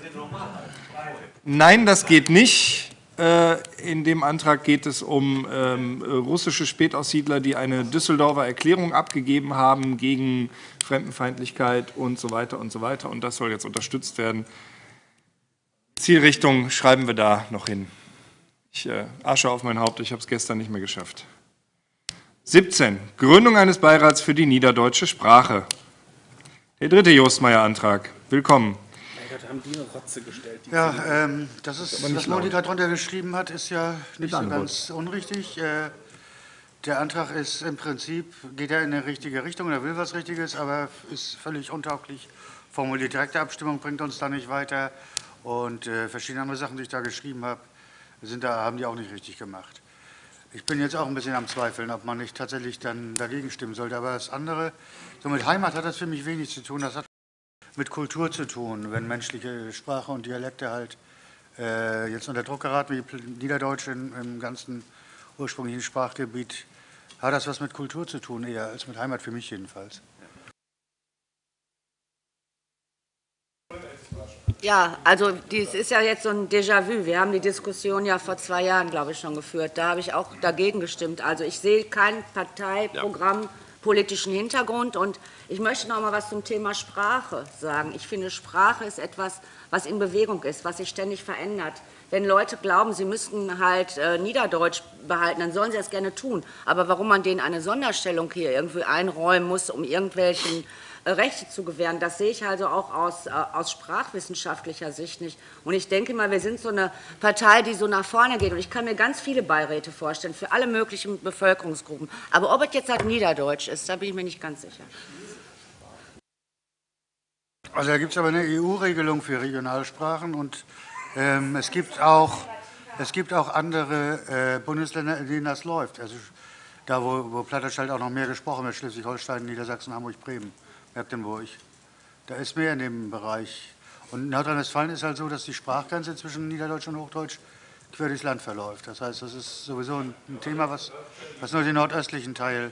Nein, das geht nicht. In dem Antrag geht es um russische Spätaussiedler, die eine Düsseldorfer Erklärung abgegeben haben gegen Fremdenfeindlichkeit und so weiter und so weiter. Und das soll jetzt unterstützt werden. Zielrichtung schreiben wir da noch hin. Ich Asche auf mein Haupt, ich habe es gestern nicht mehr geschafft. 17. Gründung eines Beirats für die niederdeutsche Sprache. Der dritte Jostmeier-Antrag. Willkommen. Haben die eine Rotze gestellt? Ja, das ist, was Monika drunter geschrieben hat, ist ja nicht so ganz unrichtig. Der Antrag ist im Prinzip, geht ja in eine richtige Richtung, er will was Richtiges, aber ist völlig untauglich formuliert. Direkte Abstimmung bringt uns da nicht weiter und verschiedene andere Sachen, die ich da geschrieben habe, haben die auch nicht richtig gemacht. Ich bin jetzt auch ein bisschen am Zweifeln, ob man nicht tatsächlich dann dagegen stimmen sollte. Aber das andere, so mit Heimat hat das für mich wenig zu tun. Das hat mit Kultur zu tun, wenn menschliche Sprache und Dialekte halt jetzt unter Druck geraten, wie Niederdeutsch im ganzen ursprünglichen Sprachgebiet, hat das was mit Kultur zu tun, eher als mit Heimat, für mich jedenfalls. Ja, also dies ist ja jetzt so ein Déjà-vu. Wir haben die Diskussion ja vor 2 Jahren, glaube ich, schon geführt. Da habe ich auch dagegen gestimmt. Also ich sehe kein Parteiprogramm politischen Hintergrund. Und ich möchte noch mal was zum Thema Sprache sagen. Ich finde, Sprache ist etwas, was in Bewegung ist, was sich ständig verändert. Wenn Leute glauben, sie müssten halt Niederdeutsch behalten, dann sollen sie das gerne tun. Aber warum man denen eine Sonderstellung hier irgendwie einräumen muss, um irgendwelchen Rechte zu gewähren, das sehe ich also auch aus sprachwissenschaftlicher Sicht nicht. Und ich denke mal, wir sind so eine Partei, die so nach vorne geht. Und ich kann mir ganz viele Beiräte vorstellen, für alle möglichen Bevölkerungsgruppen. Aber ob es jetzt halt Niederdeutsch ist, da bin ich mir nicht ganz sicher. Also da gibt es aber eine EU-Regelung für Regionalsprachen und es gibt auch Es gibt auch andere Bundesländer, in denen das läuft. Also da, wo Plattdeutsch halt auch noch mehr gesprochen wird, Schleswig-Holstein, Niedersachsen, Hamburg, Bremen, Mecklenburg. Da ist mehr in dem Bereich. Und in Nordrhein-Westfalen ist halt so, dass die Sprachgrenze zwischen Niederdeutsch und Hochdeutsch quer durchs Land verläuft. Das heißt, das ist sowieso ein Thema, was nur den nordöstlichen Teil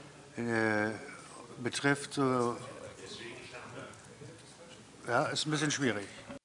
betrifft. So, ja, ist ein bisschen schwierig.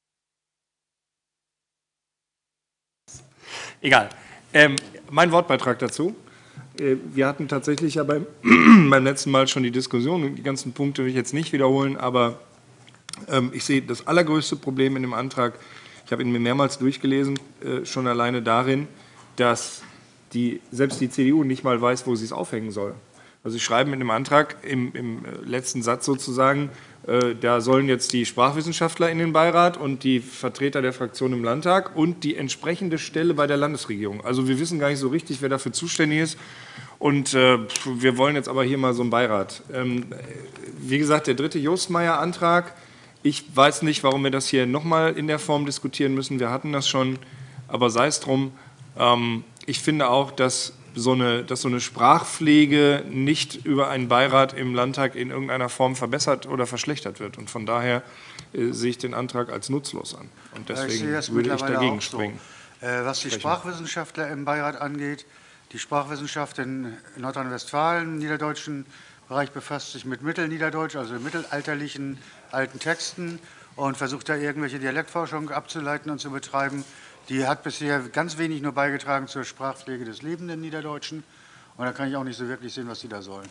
Egal. Mein Wortbeitrag dazu. Wir hatten tatsächlich ja beim letzten Mal schon die Diskussion, die ganzen Punkte will ich jetzt nicht wiederholen, aber ich sehe das allergrößte Problem in dem Antrag, ich habe ihn mir mehrmals durchgelesen, schon alleine darin, dass selbst die CDU nicht mal weiß, wo sie es aufhängen soll. Also Sie schreiben in dem Antrag im letzten Satz sozusagen, da sollen jetzt die Sprachwissenschaftler in den Beirat und die Vertreter der Fraktion im Landtag und die entsprechende Stelle bei der Landesregierung. Also wir wissen gar nicht so richtig, wer dafür zuständig ist. Und wir wollen jetzt aber hier mal so einen Beirat. Wie gesagt, der 3. Jostmeier-Antrag, ich weiß nicht, warum wir das hier nochmal in der Form diskutieren müssen. Wir hatten das schon, aber sei es drum. Ich finde auch, dass so eine Sprachpflege nicht über einen Beirat im Landtag in irgendeiner Form verbessert oder verschlechtert wird. Und von daher sehe ich den Antrag als nutzlos an. Und deswegen würde ich dagegen springen. Was die Sprachwissenschaftler im Beirat angeht, die Sprachwissenschaft in Nordrhein-Westfalen, im niederdeutschen Bereich, befasst sich mit Mittelniederdeutsch, also mittelalterlichen alten Texten und versucht da irgendwelche Dialektforschung abzuleiten und zu betreiben. Die hat bisher ganz wenig nur beigetragen zur Sprachpflege des lebenden Niederdeutschen. Und da kann ich auch nicht so wirklich sehen, was die da sollen.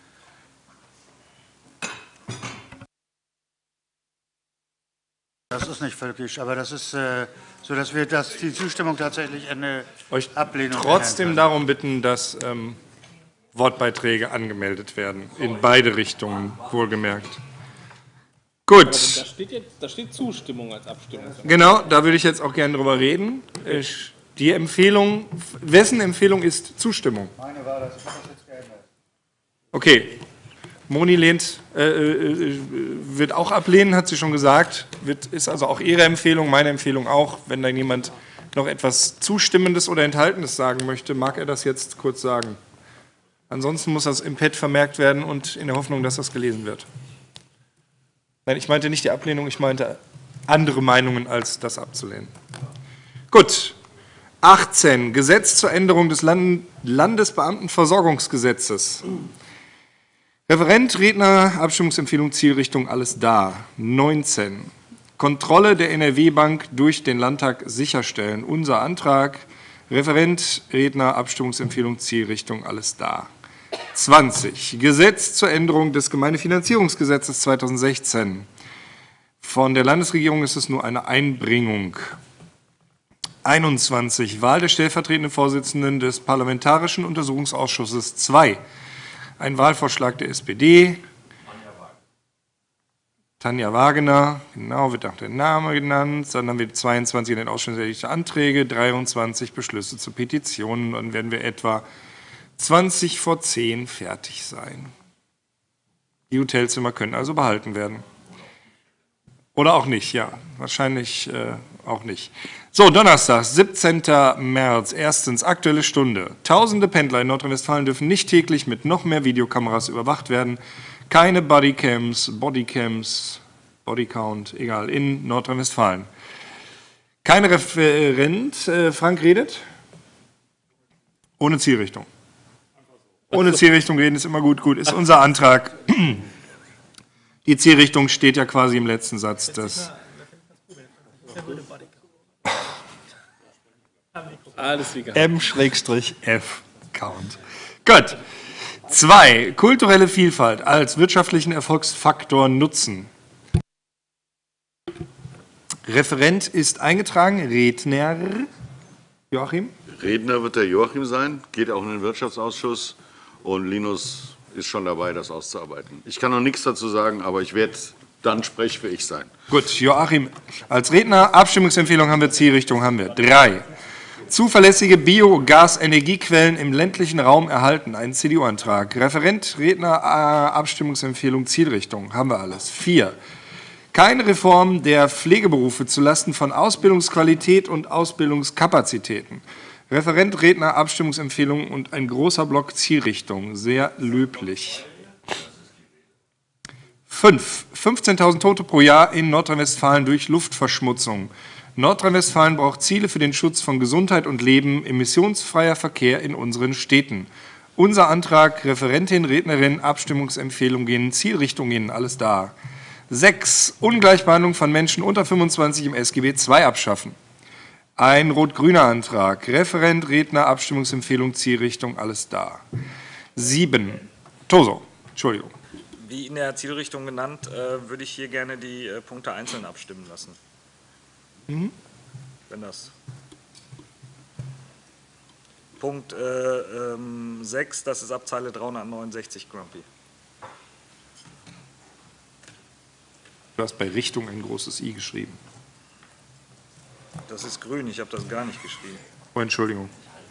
Das ist nicht völkisch, aber das ist so, dass die Zustimmung tatsächlich eine Ablehnung trotzdem darum bitten, dass Wortbeiträge angemeldet werden, in beide Richtungen, wohlgemerkt. Gut. Da steht Zustimmung als Abstimmung. Genau, da würde ich jetzt auch gerne drüber reden. Die Empfehlung, wessen Empfehlung ist Zustimmung? Meine war das, ich habe das jetzt geändert. Okay. Moni wird auch ablehnen, hat sie schon gesagt. Ist also auch ihre Empfehlung, meine Empfehlung auch. Wenn da jemand noch etwas Zustimmendes oder Enthaltendes sagen möchte, mag er das jetzt kurz sagen. Ansonsten muss das im Pad vermerkt werden und in der Hoffnung, dass das gelesen wird. Nein, ich meinte nicht die Ablehnung, ich meinte andere Meinungen als das abzulehnen. Gut. 18. Gesetz zur Änderung des Landesbeamtenversorgungsgesetzes. Referent, Redner, Abstimmungsempfehlung, Zielrichtung, alles da. 19. Kontrolle der NRW-Bank durch den Landtag sicherstellen. Unser Antrag. Referent, Redner, Abstimmungsempfehlung, Zielrichtung, alles da. 20. Gesetz zur Änderung des Gemeindefinanzierungsgesetzes 2016. Von der Landesregierung ist es nur eine Einbringung. 21. Wahl des stellvertretenden Vorsitzenden des Parlamentarischen Untersuchungsausschusses 2. Ein Wahlvorschlag der SPD. Tanja Wagener, genau, wird auch der Name genannt. Dann haben wir 22 in den Ausschuss Anträge, 23 Beschlüsse zu Petitionen. Dann werden wir etwa 20 vor 10 fertig sein. Die Hotelzimmer können also behalten werden. Oder auch nicht, ja, wahrscheinlich auch nicht. So, Donnerstag, 17. März, erstens, Aktuelle Stunde. Tausende Pendler in Nordrhein-Westfalen dürfen nicht täglich mit noch mehr Videokameras überwacht werden. Keine Bodycams, Bodycount, egal, in Nordrhein-Westfalen. Kein Referent, Frank redet? Ohne Zielrichtung. Ohne Zielrichtung reden ist immer gut, ist unser Antrag. Die Zielrichtung steht ja quasi im letzten Satz. M/F Count. Gut. 2. Kulturelle Vielfalt als wirtschaftlichen Erfolgsfaktor nutzen. Referent ist eingetragen. Redner Joachim? Redner wird der Joachim sein, geht auch in den Wirtschaftsausschuss und Linus ist schon dabei, das auszuarbeiten. Ich kann noch nichts dazu sagen, aber ich werde dann sprechfähig sein. Gut, Joachim als Redner. Abstimmungsempfehlung haben wir, Zielrichtung haben wir. 3. Zuverlässige Biogasenergiequellen im ländlichen Raum erhalten. Ein CDU-Antrag. Referent, Redner, Abstimmungsempfehlung, Zielrichtung. Haben wir alles. 4. Keine Reform der Pflegeberufe zulasten von Ausbildungsqualität und Ausbildungskapazitäten. Referent, Redner, Abstimmungsempfehlungen und ein großer Block Zielrichtung. Sehr löblich. 5. 15.000 Tote pro Jahr in Nordrhein-Westfalen durch Luftverschmutzung. Nordrhein-Westfalen braucht Ziele für den Schutz von Gesundheit und Leben, emissionsfreier Verkehr in unseren Städten. Unser Antrag, Referentin, Rednerin, Abstimmungsempfehlungen, Zielrichtungen, alles da. 6. Ungleichbehandlung von Menschen unter 25 im SGB II abschaffen. Ein rot-grüner Antrag, Referent, Redner, Abstimmungsempfehlung, Zielrichtung, alles da. 7. Toso, Entschuldigung. Wie in der Zielrichtung genannt, würde ich hier gerne die Punkte einzeln abstimmen lassen. Wenn das. Punkt 6, das ist ab Zeile 369, Grumpy. Du hast bei Richtung ein großes I geschrieben. Das ist grün, ich habe das gar nicht geschrieben. Oh, Entschuldigung.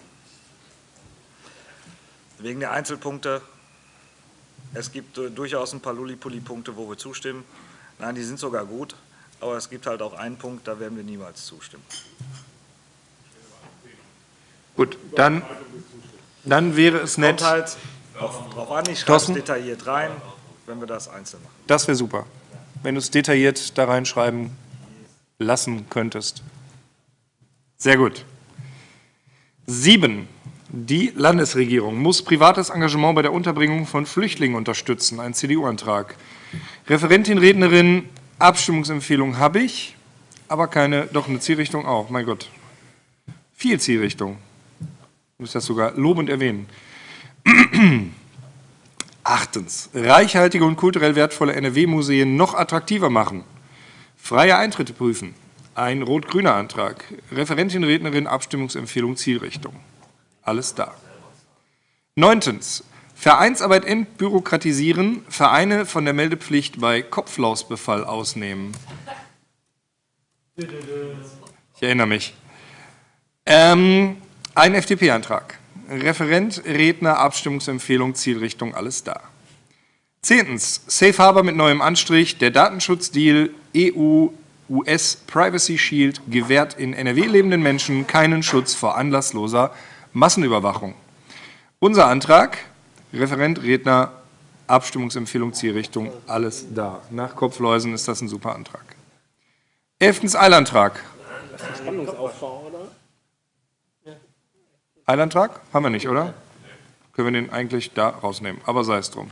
Wegen der Einzelpunkte, es gibt durchaus ein paar Lulli-Pulli-Punkte, wo wir zustimmen. Nein, die sind sogar gut, aber es gibt halt auch einen Punkt, da werden wir niemals zustimmen. Gut, dann wäre es nett. Kommt halt drauf an, ich schreibe es detailliert rein, wenn wir das einzeln machen. Das wäre super, wenn du es detailliert da reinschreiben lassen könntest. Sehr gut. 7. Die Landesregierung muss privates Engagement bei der Unterbringung von Flüchtlingen unterstützen. Ein CDU-Antrag. Referentin, Rednerin, Abstimmungsempfehlung habe ich, aber keine, doch eine Zielrichtung auch, mein Gott. Viel Zielrichtung. Ich muss das sogar lobend erwähnen. 8. Reichhaltige und kulturell wertvolle NRW-Museen noch attraktiver machen. Freie Eintritte prüfen. Ein rot-grüner Antrag. Referentin, Rednerin, Abstimmungsempfehlung, Zielrichtung. Alles da. 9. Vereinsarbeit entbürokratisieren, Vereine von der Meldepflicht bei Kopflausbefall ausnehmen. Ich erinnere mich. Ein FDP-Antrag. Referent, Redner, Abstimmungsempfehlung, Zielrichtung, alles da. 10. Safe Harbor mit neuem Anstrich. Der Datenschutzdeal EU-US Privacy Shield gewährt in NRW lebenden Menschen keinen Schutz vor anlassloser Massenüberwachung. Unser Antrag, Referent, Redner, Abstimmungsempfehlung, Zielrichtung, alles da. Nach Kopfläusen ist das ein super Antrag. 11. Eilantrag. Spannungsaufbau, oder? Eilantrag? Haben wir nicht, oder? Können wir den eigentlich da rausnehmen, aber sei es drum.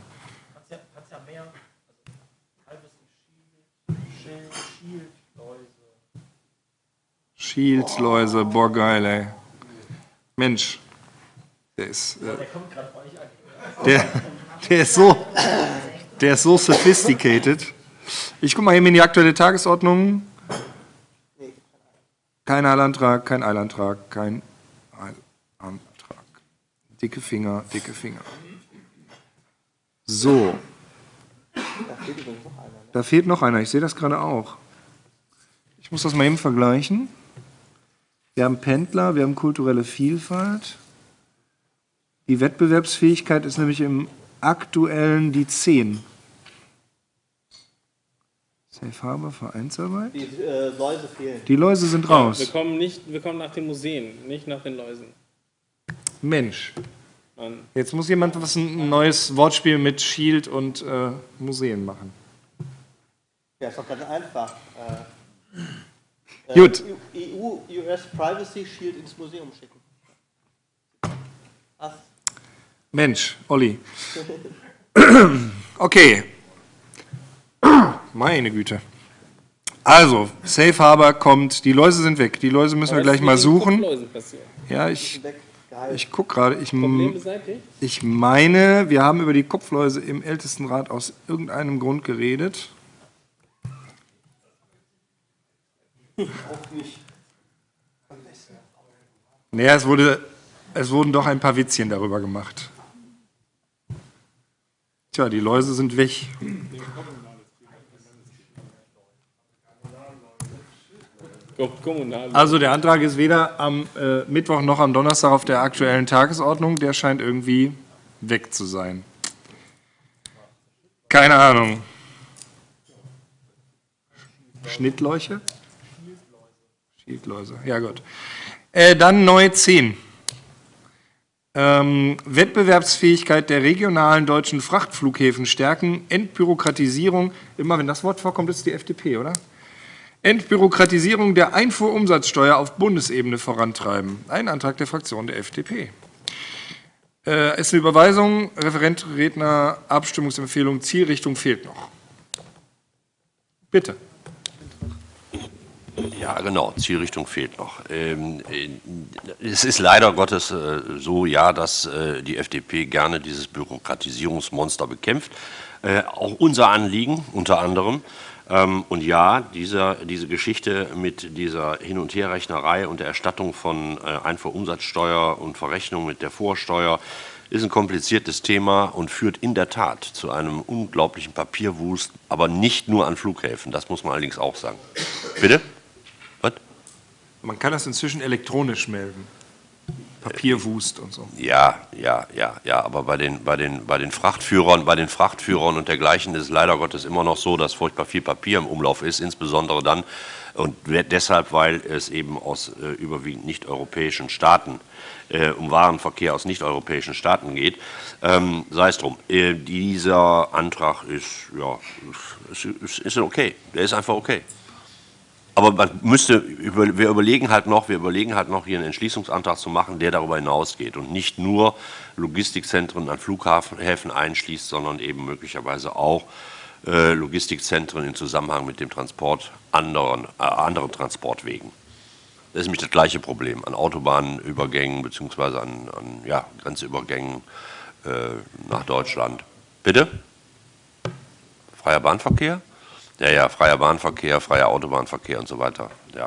Shield-Läuse, boah geil, ey. Mensch, der ist so sophisticated. Ich gucke mal eben in die aktuelle Tagesordnung. Kein Eilantrag, kein Eilantrag, kein Eilantrag. Dicke Finger, dicke Finger. So. Da fehlt noch einer, ich sehe das gerade auch. Ich muss das mal eben vergleichen. Wir haben Pendler, wir haben kulturelle Vielfalt. Die Wettbewerbsfähigkeit ist nämlich im aktuellen die 10. Safe Harbor, Vereinsarbeit. Die Läuse fehlen. Die Läuse sind raus. Wir kommen nach den Museen, nicht nach den Läusen. Mensch. Jetzt muss jemand ein neues Wortspiel mit Shield und Museen machen. Ja, ist doch ganz einfach. Gut. EU-US Privacy Shield ins Museum schicken. Ach. Mensch, Olli. Okay. Meine Güte. Also, Safe Harbor kommt, die Läuse sind weg. Die Läuse müssen wir gleich mal suchen. Ja, ich gucke gerade. Ich meine, wir haben über die Kopfläuse im Ältestenrat aus irgendeinem Grund geredet. Naja, es wurden doch ein paar Witzchen darüber gemacht. Tja, die Läuse sind weg. Also der Antrag ist weder am Mittwoch noch am Donnerstag auf der aktuellen Tagesordnung. Der scheint irgendwie weg zu sein. Keine Ahnung. Schnittläuche? Schildläuse, ja gut. Dann neu 10. Wettbewerbsfähigkeit der regionalen deutschen Frachtflughäfen stärken, Entbürokratisierung, immer wenn das Wort vorkommt, ist die FDP, oder? Entbürokratisierung der Einfuhrumsatzsteuer auf Bundesebene vorantreiben. Ein Antrag der Fraktion der FDP. Ist eine Überweisung, Referent, Redner, Abstimmungsempfehlung, Zielrichtung fehlt noch. Bitte. Ja, genau, Zielrichtung fehlt noch. Es ist leider Gottes so, ja, dass die FDP gerne dieses Bürokratisierungsmonster bekämpft. Auch unser Anliegen unter anderem. Und ja, diese Geschichte mit dieser Hin- und Herrechnerei und der Erstattung von Einfuhrumsatzsteuer und Verrechnung mit der Vorsteuer ist ein kompliziertes Thema und führt in der Tat zu einem unglaublichen Papierwust, aber nicht nur an Flughäfen. Das muss man allerdings auch sagen. Bitte? Was? Man kann das inzwischen elektronisch melden. Papierwust und so. Ja, aber bei den Frachtführern und dergleichen ist es leider Gottes immer noch so, dass furchtbar viel Papier im Umlauf ist, insbesondere dann und deshalb, weil es eben aus überwiegend nicht-europäischen Staaten um Warenverkehr aus nicht-europäischen Staaten geht. Sei es drum. Dieser Antrag ist okay. Der ist einfach okay. Aber wir überlegen halt noch, hier einen Entschließungsantrag zu machen, der darüber hinausgeht und nicht nur Logistikzentren an Flughäfen einschließt, sondern eben möglicherweise auch Logistikzentren im Zusammenhang mit dem Transport anderen Transportwegen. Das ist nämlich das gleiche Problem an Autobahnübergängen bzw. an Grenzübergängen nach Deutschland. Bitte? Freier Bahnverkehr? Ja, freier Bahnverkehr, freier Autobahnverkehr und so weiter. Ja.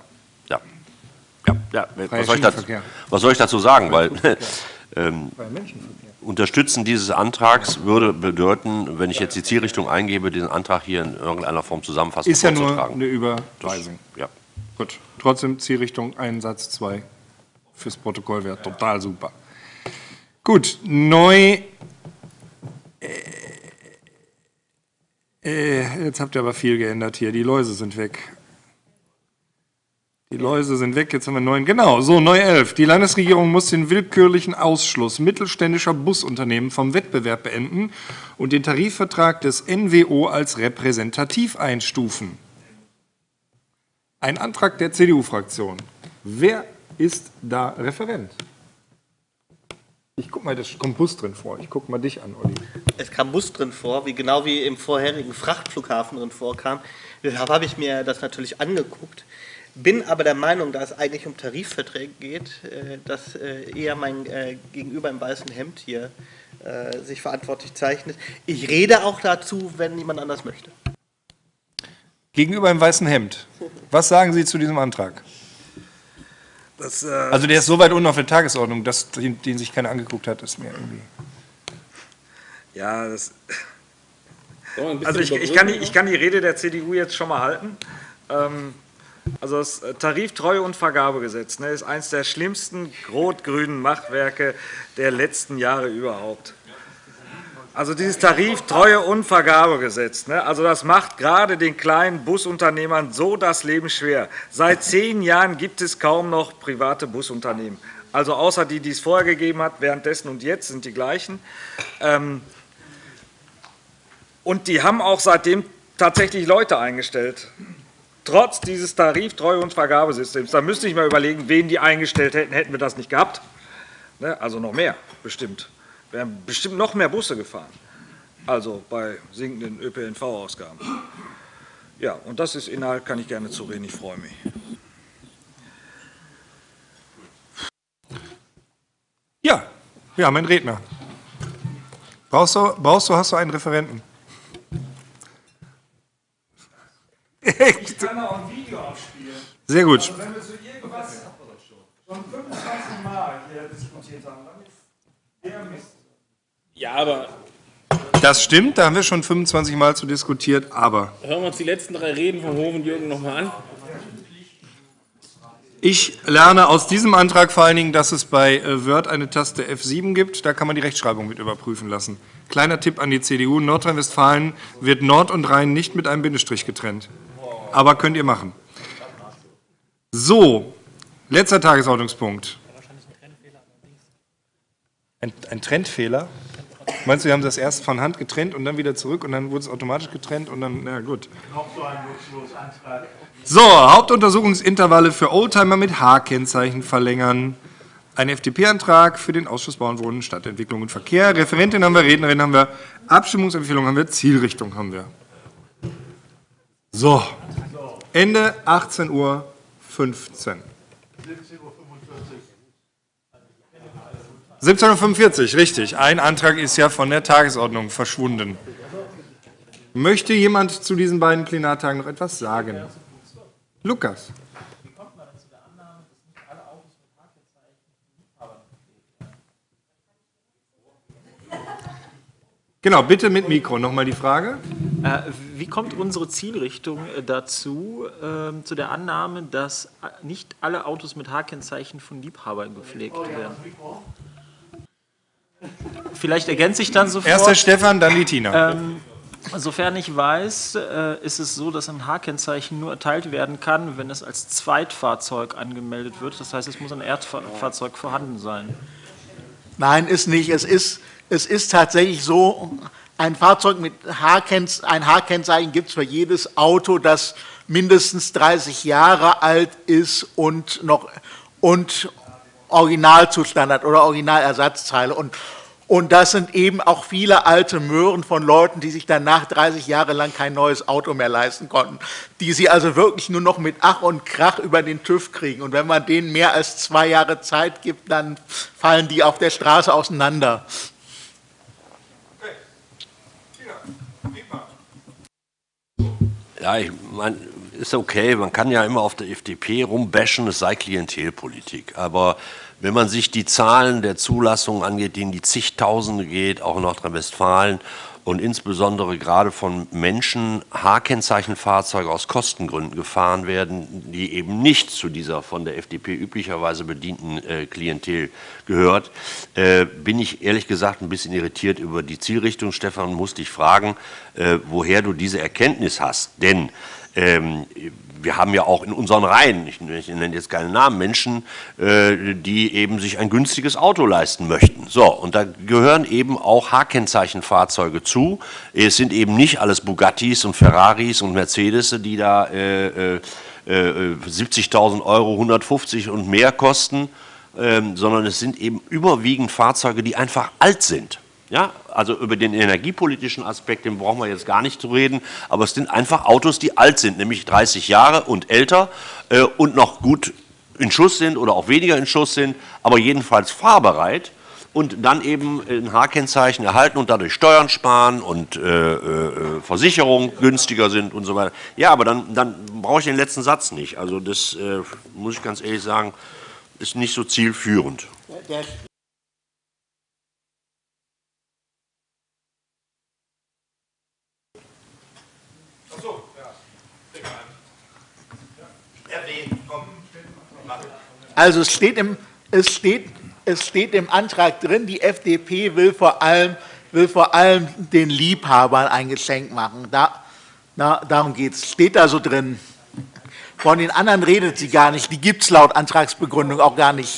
Was soll ich dazu sagen? Weil Unterstützen dieses Antrags würde bedeuten, wenn ich jetzt die Zielrichtung eingebe, diesen Antrag hier in irgendeiner Form zusammenfassen ist ja nur eine Überweisung. Ja. Gut, trotzdem Zielrichtung 1 Satz 2 fürs Protokoll wäre total super. Gut, neu. Jetzt habt ihr aber viel geändert hier. Die Läuse sind weg. Jetzt haben wir 9. Genau, so, neu 11. Die Landesregierung muss den willkürlichen Ausschluss mittelständischer Busunternehmen vom Wettbewerb beenden und den Tarifvertrag des NWO als repräsentativ einstufen. Ein Antrag der CDU-Fraktion. Wer ist da Referent? Ich guck mal, da kommt Bus drin vor. Ich gucke mal dich an, Olli. Es kam Bus drin vor, genau wie im vorherigen Frachtflughafen drin vorkam. Deshalb habe ich mir das natürlich angeguckt. Bin aber der Meinung, da es eigentlich um Tarifverträge geht, dass eher mein Gegenüber im weißen Hemd hier sich verantwortlich zeichnet. Ich rede auch dazu, wenn jemand anders möchte. Gegenüber im weißen Hemd. Was sagen Sie zu diesem Antrag? Also der ist so weit unten auf der Tagesordnung, dass den sich keiner angeguckt hat, ist mir irgendwie... Ja, also ich kann die Rede der CDU jetzt schon mal halten. Also das Tariftreue- und Vergabegesetz ist eines der schlimmsten rot-grünen Machwerke der letzten Jahre überhaupt. Also dieses Tariftreue- und Vergabegesetz, also das macht gerade den kleinen Busunternehmern so das Leben schwer. Seit 10 Jahren gibt es kaum noch private Busunternehmen. Also außer die es vorher gegeben hat, währenddessen und jetzt sind die gleichen. Und die haben auch seitdem tatsächlich Leute eingestellt. Trotz dieses Tariftreue- und Vergabesystems. Da müsste ich mal überlegen, wen die eingestellt hätten, hätten wir das nicht gehabt. Also noch mehr, bestimmt. Wir haben bestimmt noch mehr Busse gefahren. Also bei sinkenden ÖPNV-Ausgaben. Ja, und das ist Inhalt, kann ich gerne zureden, ich freue mich. Ja, wir haben einen Redner. Hast du einen Referenten? Ich kann auch ein Video abspielen. Sehr gut. Also wenn wir so irgendwas schon 25 Mal hier diskutiert haben, dann ist der Mist. Ja, aber... Das stimmt, da haben wir schon 25 Mal zu diskutiert, aber... Hören wir uns die letzten 3 Reden von Hoven-Jürgen nochmal an. Ich lerne aus diesem Antrag vor allen Dingen, dass es bei Word eine Taste F7 gibt. Da kann man die Rechtschreibung mit überprüfen lassen. Kleiner Tipp an die CDU. In Nordrhein-Westfalen wird Nord und Rhein nicht mit einem Bindestrich getrennt. Aber könnt ihr machen. So, letzter Tagesordnungspunkt. Ein Trendfehler? Meinst du, wir haben das erst von Hand getrennt und dann wieder zurück und dann wurde es automatisch getrennt und dann, na gut. Noch so ein Nutzlosantrag. So, Hauptuntersuchungsintervalle für Oldtimer mit H-Kennzeichen verlängern. Ein FDP-Antrag für den Ausschuss Bauern, Wohnen, Stadtentwicklung und Verkehr. Referentin haben wir, Rednerin haben wir, Abstimmungsempfehlung haben wir, Zielrichtung haben wir. So, Ende 18:15 Uhr. 17:45 Uhr, richtig. Ein Antrag ist ja von der Tagesordnung verschwunden. Möchte jemand zu diesen beiden Plenartagen noch etwas sagen? Lukas. Genau, bitte mit Mikro. Nochmal die Frage. Wie kommt unsere Zielrichtung dazu, zu der Annahme, dass nicht alle Autos mit H-Kennzeichen von Liebhabern gepflegt werden? Vielleicht ergänze ich dann sofort. Erst der Stefan, dann die Tina. Sofern ich weiß, ist es so, dass ein H-Kennzeichen nur erteilt werden kann, wenn es als Zweitfahrzeug angemeldet wird. Das heißt, es muss ein Erstfahrzeug vorhanden sein. Nein, ist nicht. Es ist tatsächlich so, ein Fahrzeug mit ein H-Kennzeichen gibt es für jedes Auto, das mindestens 30 Jahre alt ist und Originalzustand hat oder Originalersatzteile. Und das sind eben auch viele alte Möhren von Leuten, die sich danach 30 Jahre lang kein neues Auto mehr leisten konnten, die sie also wirklich nur noch mit Ach und Krach über den TÜV kriegen. Und wenn man denen mehr als 2 Jahre Zeit gibt, dann fallen die auf der Straße auseinander. Ja, ich meine, ist okay, man kann ja immer auf der FDP rumbashen, es sei Klientelpolitik. Aber wenn man sich die Zahlen der Zulassungen angeht, die in die Zigtausende geht, auch in Nordrhein-Westfalen und insbesondere gerade von Menschen H-Kennzeichenfahrzeuge aus Kostengründen gefahren werden, die eben nicht zu dieser von der FDP üblicherweise bedienten Klientel gehört, bin ich ehrlich gesagt ein bisschen irritiert über die Zielrichtung. Stefan, musste ich fragen, woher du diese Erkenntnis hast. Denn wir haben ja auch in unseren Reihen, ich nenne jetzt keine Namen, Menschen, die eben sich ein günstiges Auto leisten möchten. So, und da gehören eben auch H-Kennzeichenfahrzeuge zu. Es sind eben nicht alles Bugattis und Ferraris und Mercedes, die da 70.000 Euro, 150 und mehr kosten, sondern es sind eben überwiegend Fahrzeuge, die einfach alt sind. Ja, also über den energiepolitischen Aspekt, den brauchen wir jetzt gar nicht zu reden, aber es sind einfach Autos, die alt sind, nämlich 30 Jahre und älter und noch gut in Schuss sind oder auch weniger in Schuss sind, aber jedenfalls fahrbereit und dann eben ein H-Kennzeichen erhalten und dadurch Steuern sparen und Versicherungen günstiger sind und so weiter. Ja, aber dann brauche ich den letzten Satz nicht. Also das muss ich ganz ehrlich sagen, ist nicht so zielführend. Also es steht im Antrag drin, die FDP will vor allem den Liebhabern ein Geschenk machen. Darum geht es. Steht da so drin. Von den anderen redet sie gar nicht. Die gibt es laut Antragsbegründung auch gar nicht.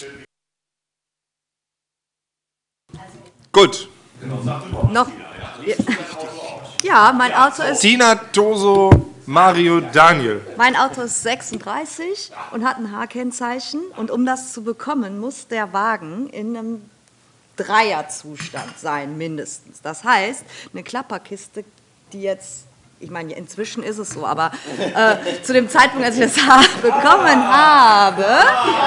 Gut. Noch. Ja, mein Auto ist. Tina, Toso, Mario, Daniel. Mein Auto ist 36 und hat ein H-Kennzeichen. Und um das zu bekommen, muss der Wagen in einem Dreierzustand sein, mindestens. Das heißt, eine Klapperkiste, die jetzt, ich meine, inzwischen ist es so, aber zu dem Zeitpunkt, als ich das bekommen habe,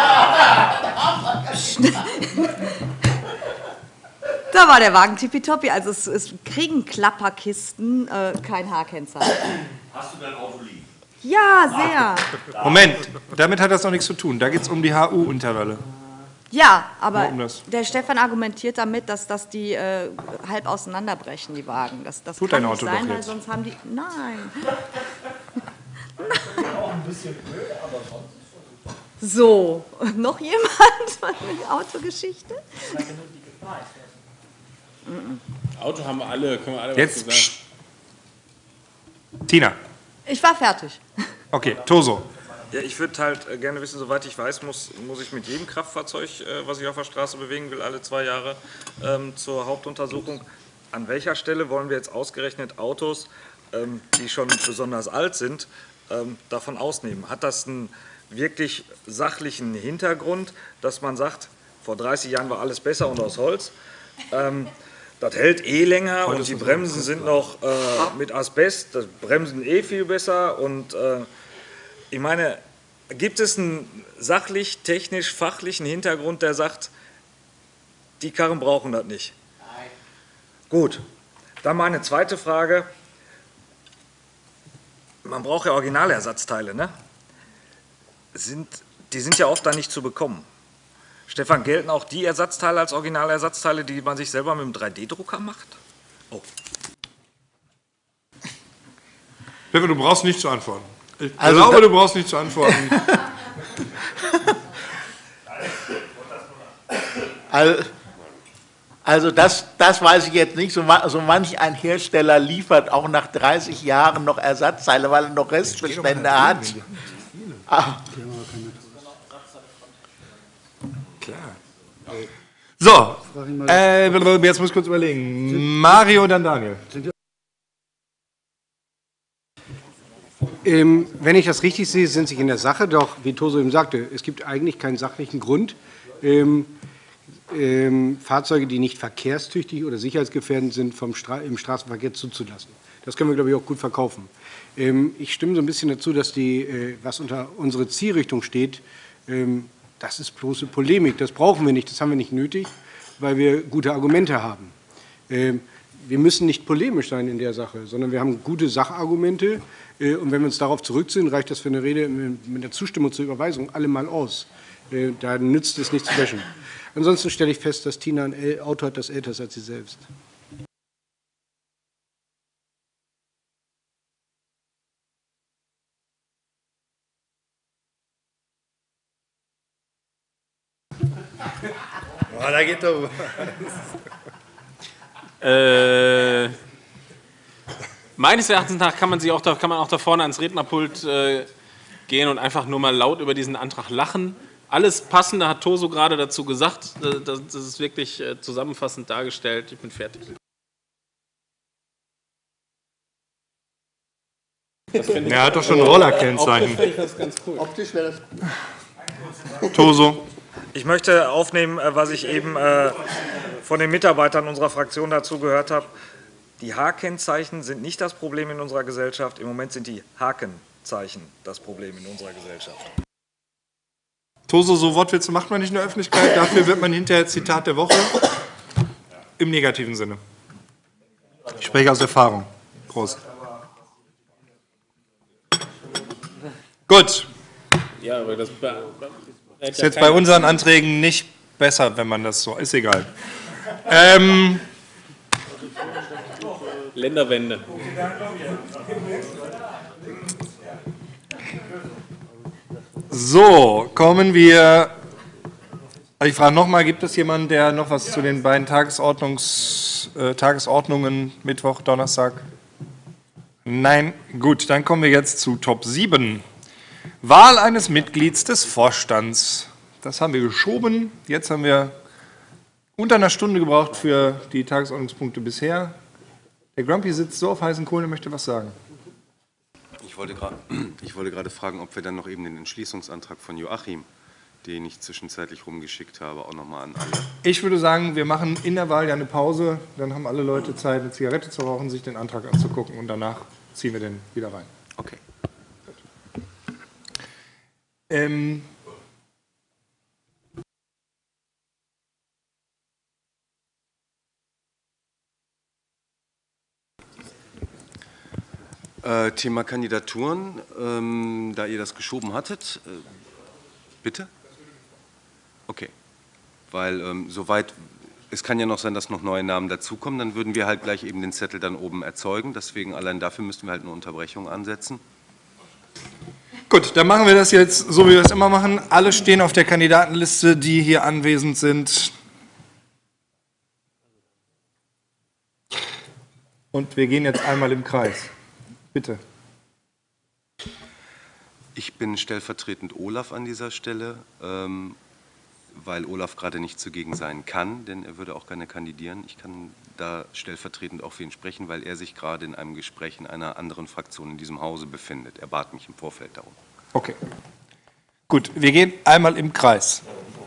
da war der Wagen tippitoppi. Also es kriegen Klapperkisten kein H-Kennzeichen. Hast du dein Auto lieb? Ja, sehr. Moment, damit hat das noch nichts zu tun. Da geht es um die HU-Intervalle. Ja, aber um der Stefan argumentiert damit, dass die halb auseinanderbrechen, die Wagen. Das tut kann dein nicht Auto sein, doch weil jetzt. sonst haben die... Nein. So, noch jemand mit Autogeschichte? Auto haben wir alle, können wir alle Jetzt, was zu sagen. Tina. Ich war fertig. Okay, Toso. Ja, ich würde halt gerne wissen, soweit ich weiß, muss ich mit jedem Kraftfahrzeug, was ich auf der Straße bewegen will, alle 2 Jahre zur Hauptuntersuchung. An welcher Stelle wollen wir jetzt ausgerechnet Autos, die schon besonders alt sind, davon ausnehmen? Hat das einen wirklich sachlichen Hintergrund, dass man sagt, vor 30 Jahren war alles besser und aus Holz? Das hält eh länger und die Bremsen sind noch mit Asbest, das Bremsen eh viel besser und ich meine, gibt es einen sachlich, technisch, fachlichen Hintergrund, der sagt, die Karren brauchen das nicht? Nein. Gut, dann meine zweite Frage. Man braucht ja Originalersatzteile, ne? Die sind ja oft dann nicht zu bekommen. Stefan, gelten auch die Ersatzteile als Originalersatzteile, die man sich selber mit dem 3D-Drucker macht? Oh. Stefan, du brauchst nicht zu antworten. Ich glaube, du brauchst nicht zu antworten. Also das weiß ich jetzt nicht. So manch ein Hersteller liefert auch nach 30 Jahren noch Ersatzteile, weil er noch Restbestände hat. Klar. So, jetzt muss ich kurz überlegen. Mario, dann Daniel. Wenn ich das richtig sehe, sind sich in der Sache, doch wie Toso eben sagte, es gibt eigentlich keinen sachlichen Grund, Fahrzeuge, die nicht verkehrstüchtig oder sicherheitsgefährdend sind, im Straßenverkehr zuzulassen. Das können wir, glaube ich, auch gut verkaufen. Ich stimme so ein bisschen dazu, dass was unter unsere Zielrichtung steht, das ist bloße Polemik. Das brauchen wir nicht, das haben wir nicht nötig, weil wir gute Argumente haben. Wir müssen nicht polemisch sein in der Sache, sondern wir haben gute Sachargumente. Und wenn wir uns darauf zurückziehen, reicht das für eine Rede mit der Zustimmung zur Überweisung allemal aus. Da nützt es nicht zu wäschen. Ansonsten stelle ich fest, dass Tina ein Auto hat, das älter ist als sie selbst. Oh, da geht doch. Meines Erachtens nach kann man auch da vorne ans Rednerpult gehen und einfach nur mal laut über diesen Antrag lachen. Alles Passende hat Toso gerade dazu gesagt. Das ist wirklich zusammenfassend dargestellt. Ich bin fertig. Er hat doch schon ein Rollerkennzeichen. Optisch wäre das. Toso. Ich möchte aufnehmen, was ich eben von den Mitarbeitern unserer Fraktion dazu gehört habe. Die H-Kennzeichen sind nicht das Problem in unserer Gesellschaft. Im Moment sind die Hakenzeichen das Problem in unserer Gesellschaft. Toso, so Wortwitze macht man nicht in der Öffentlichkeit. Dafür wird man hinterher Zitat der Woche. Im negativen Sinne. Ich spreche aus Erfahrung. Prost. Gut. Ja, aber das ist jetzt bei unseren Anträgen nicht besser, wenn man das so. Ist egal. Länderwende. So, kommen wir. Ich frage nochmal, gibt es jemanden, der noch was zu den beiden Tagesordnungen Mittwoch, Donnerstag? Nein, gut, dann kommen wir jetzt zu Top 7. Wahl eines Mitglieds des Vorstands. Das haben wir geschoben. Jetzt haben wir unter einer Stunde gebraucht für die Tagesordnungspunkte bisher. Der Grumpy sitzt so auf heißen Kohlen und möchte was sagen. Ich wollte gerade fragen, ob wir dann noch eben den Entschließungsantrag von Joachim, den ich zwischenzeitlich rumgeschickt habe, auch nochmal an alle. Ich würde sagen, wir machen in der Wahl ja eine Pause. Dann haben alle Leute Zeit, eine Zigarette zu rauchen, sich den Antrag anzugucken und danach ziehen wir den wieder rein. Okay. Thema Kandidaturen, da ihr das geschoben hattet, bitte? Okay, weil soweit, es kann ja noch sein, dass noch neue Namen dazukommen, dann würden wir halt gleich eben den Zettel dann oben erzeugen, deswegen allein dafür müssten wir halt eine Unterbrechung ansetzen. Gut, dann machen wir das jetzt so, wie wir es immer machen. Alle stehen auf der Kandidatenliste, die hier anwesend sind. Und wir gehen jetzt einmal im Kreis. Bitte. Ich bin stellvertretend Olaf an dieser Stelle, weil Olaf gerade nicht zugegen sein kann, denn er würde auch gerne kandidieren. Ich kann da stellvertretend auch für ihn sprechen, weil er sich gerade in einem Gespräch in einer anderen Fraktion in diesem Hause befindet. Er bat mich im Vorfeld darum. Okay. Gut, wir gehen einmal im Kreis.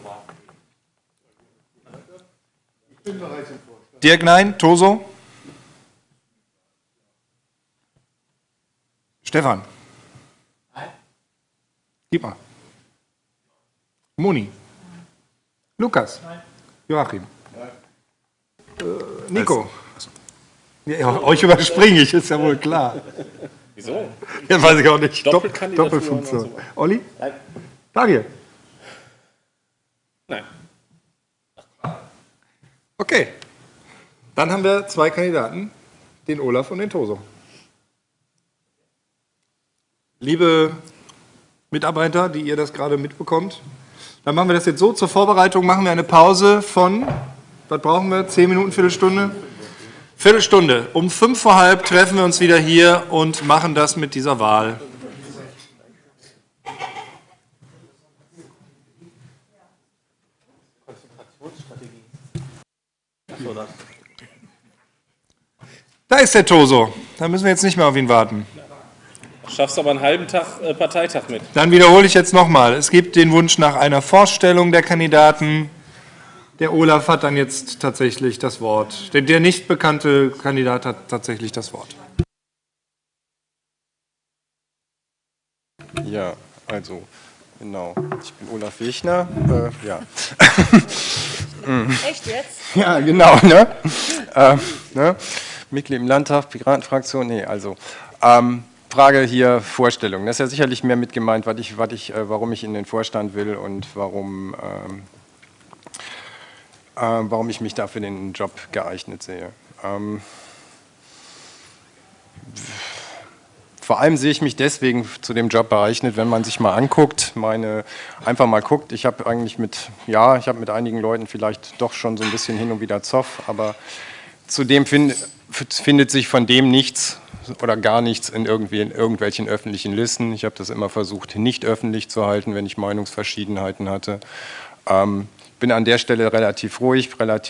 Ich bin bereits im Vorstand. Dirk, nein. Toso? Stefan? Gib mal. Moni? Lukas? Joachim? Nico? Ja, euch überspringe ich, ist ja wohl klar. Wieso? Ja, weiß ich auch nicht. Doppelkandidatur Doppelfunktion. und so. Olli? Nein. Daniel? Nein. Okay. Dann haben wir 2 Kandidaten, den Olaf und den Toso. Liebe Mitarbeiter, die ihr das gerade mitbekommt, dann machen wir das jetzt so. Zur Vorbereitung machen wir eine Pause von, was brauchen wir, 10 Minuten, Viertelstunde? Viertelstunde. Um 5 vor halb treffen wir uns wieder hier und machen das mit dieser Wahl. Da ist der Toso. Da müssen wir jetzt nicht mehr auf ihn warten. Schaffst aber einen halben Tag Parteitag mit. Dann wiederhole ich jetzt nochmal. Es gibt den Wunsch nach einer Vorstellung der Kandidaten. Der Olaf hat dann jetzt tatsächlich das Wort. Der nicht bekannte Kandidat hat tatsächlich das Wort. Ja, also, genau. Ich bin Olaf Wechner. Ja. Echt jetzt? Ja, genau. Ne? Mitglied im Landtag, Piratenfraktion. Nee, also. Frage hier Vorstellung. Das ist ja sicherlich mehr mit gemeint, warum ich in den Vorstand will und warum ich mich da für den Job geeignet sehe. Vor allem sehe ich mich deswegen zu dem Job geeignet, wenn man sich mal anguckt, einfach mal guckt. Ich habe eigentlich mit einigen Leuten vielleicht doch schon so ein bisschen hin und wieder Zoff, aber zudem findet sich von dem nichts oder gar nichts in irgendwelchen öffentlichen Listen. Ich habe das immer versucht, nicht öffentlich zu halten, wenn ich Meinungsverschiedenheiten hatte. Bin an der Stelle relativ ruhig,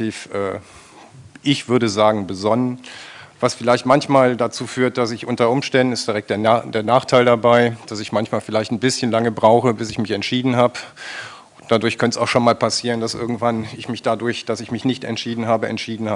ich würde sagen, besonnen. Was vielleicht manchmal dazu führt, dass ich unter Umständen, ist direkt der Nachteil dabei, dass ich manchmal vielleicht ein bisschen lange brauche, bis ich mich entschieden habe. Dadurch könnte es auch schon mal passieren, dass irgendwann ich mich dadurch, dass ich mich nicht entschieden habe.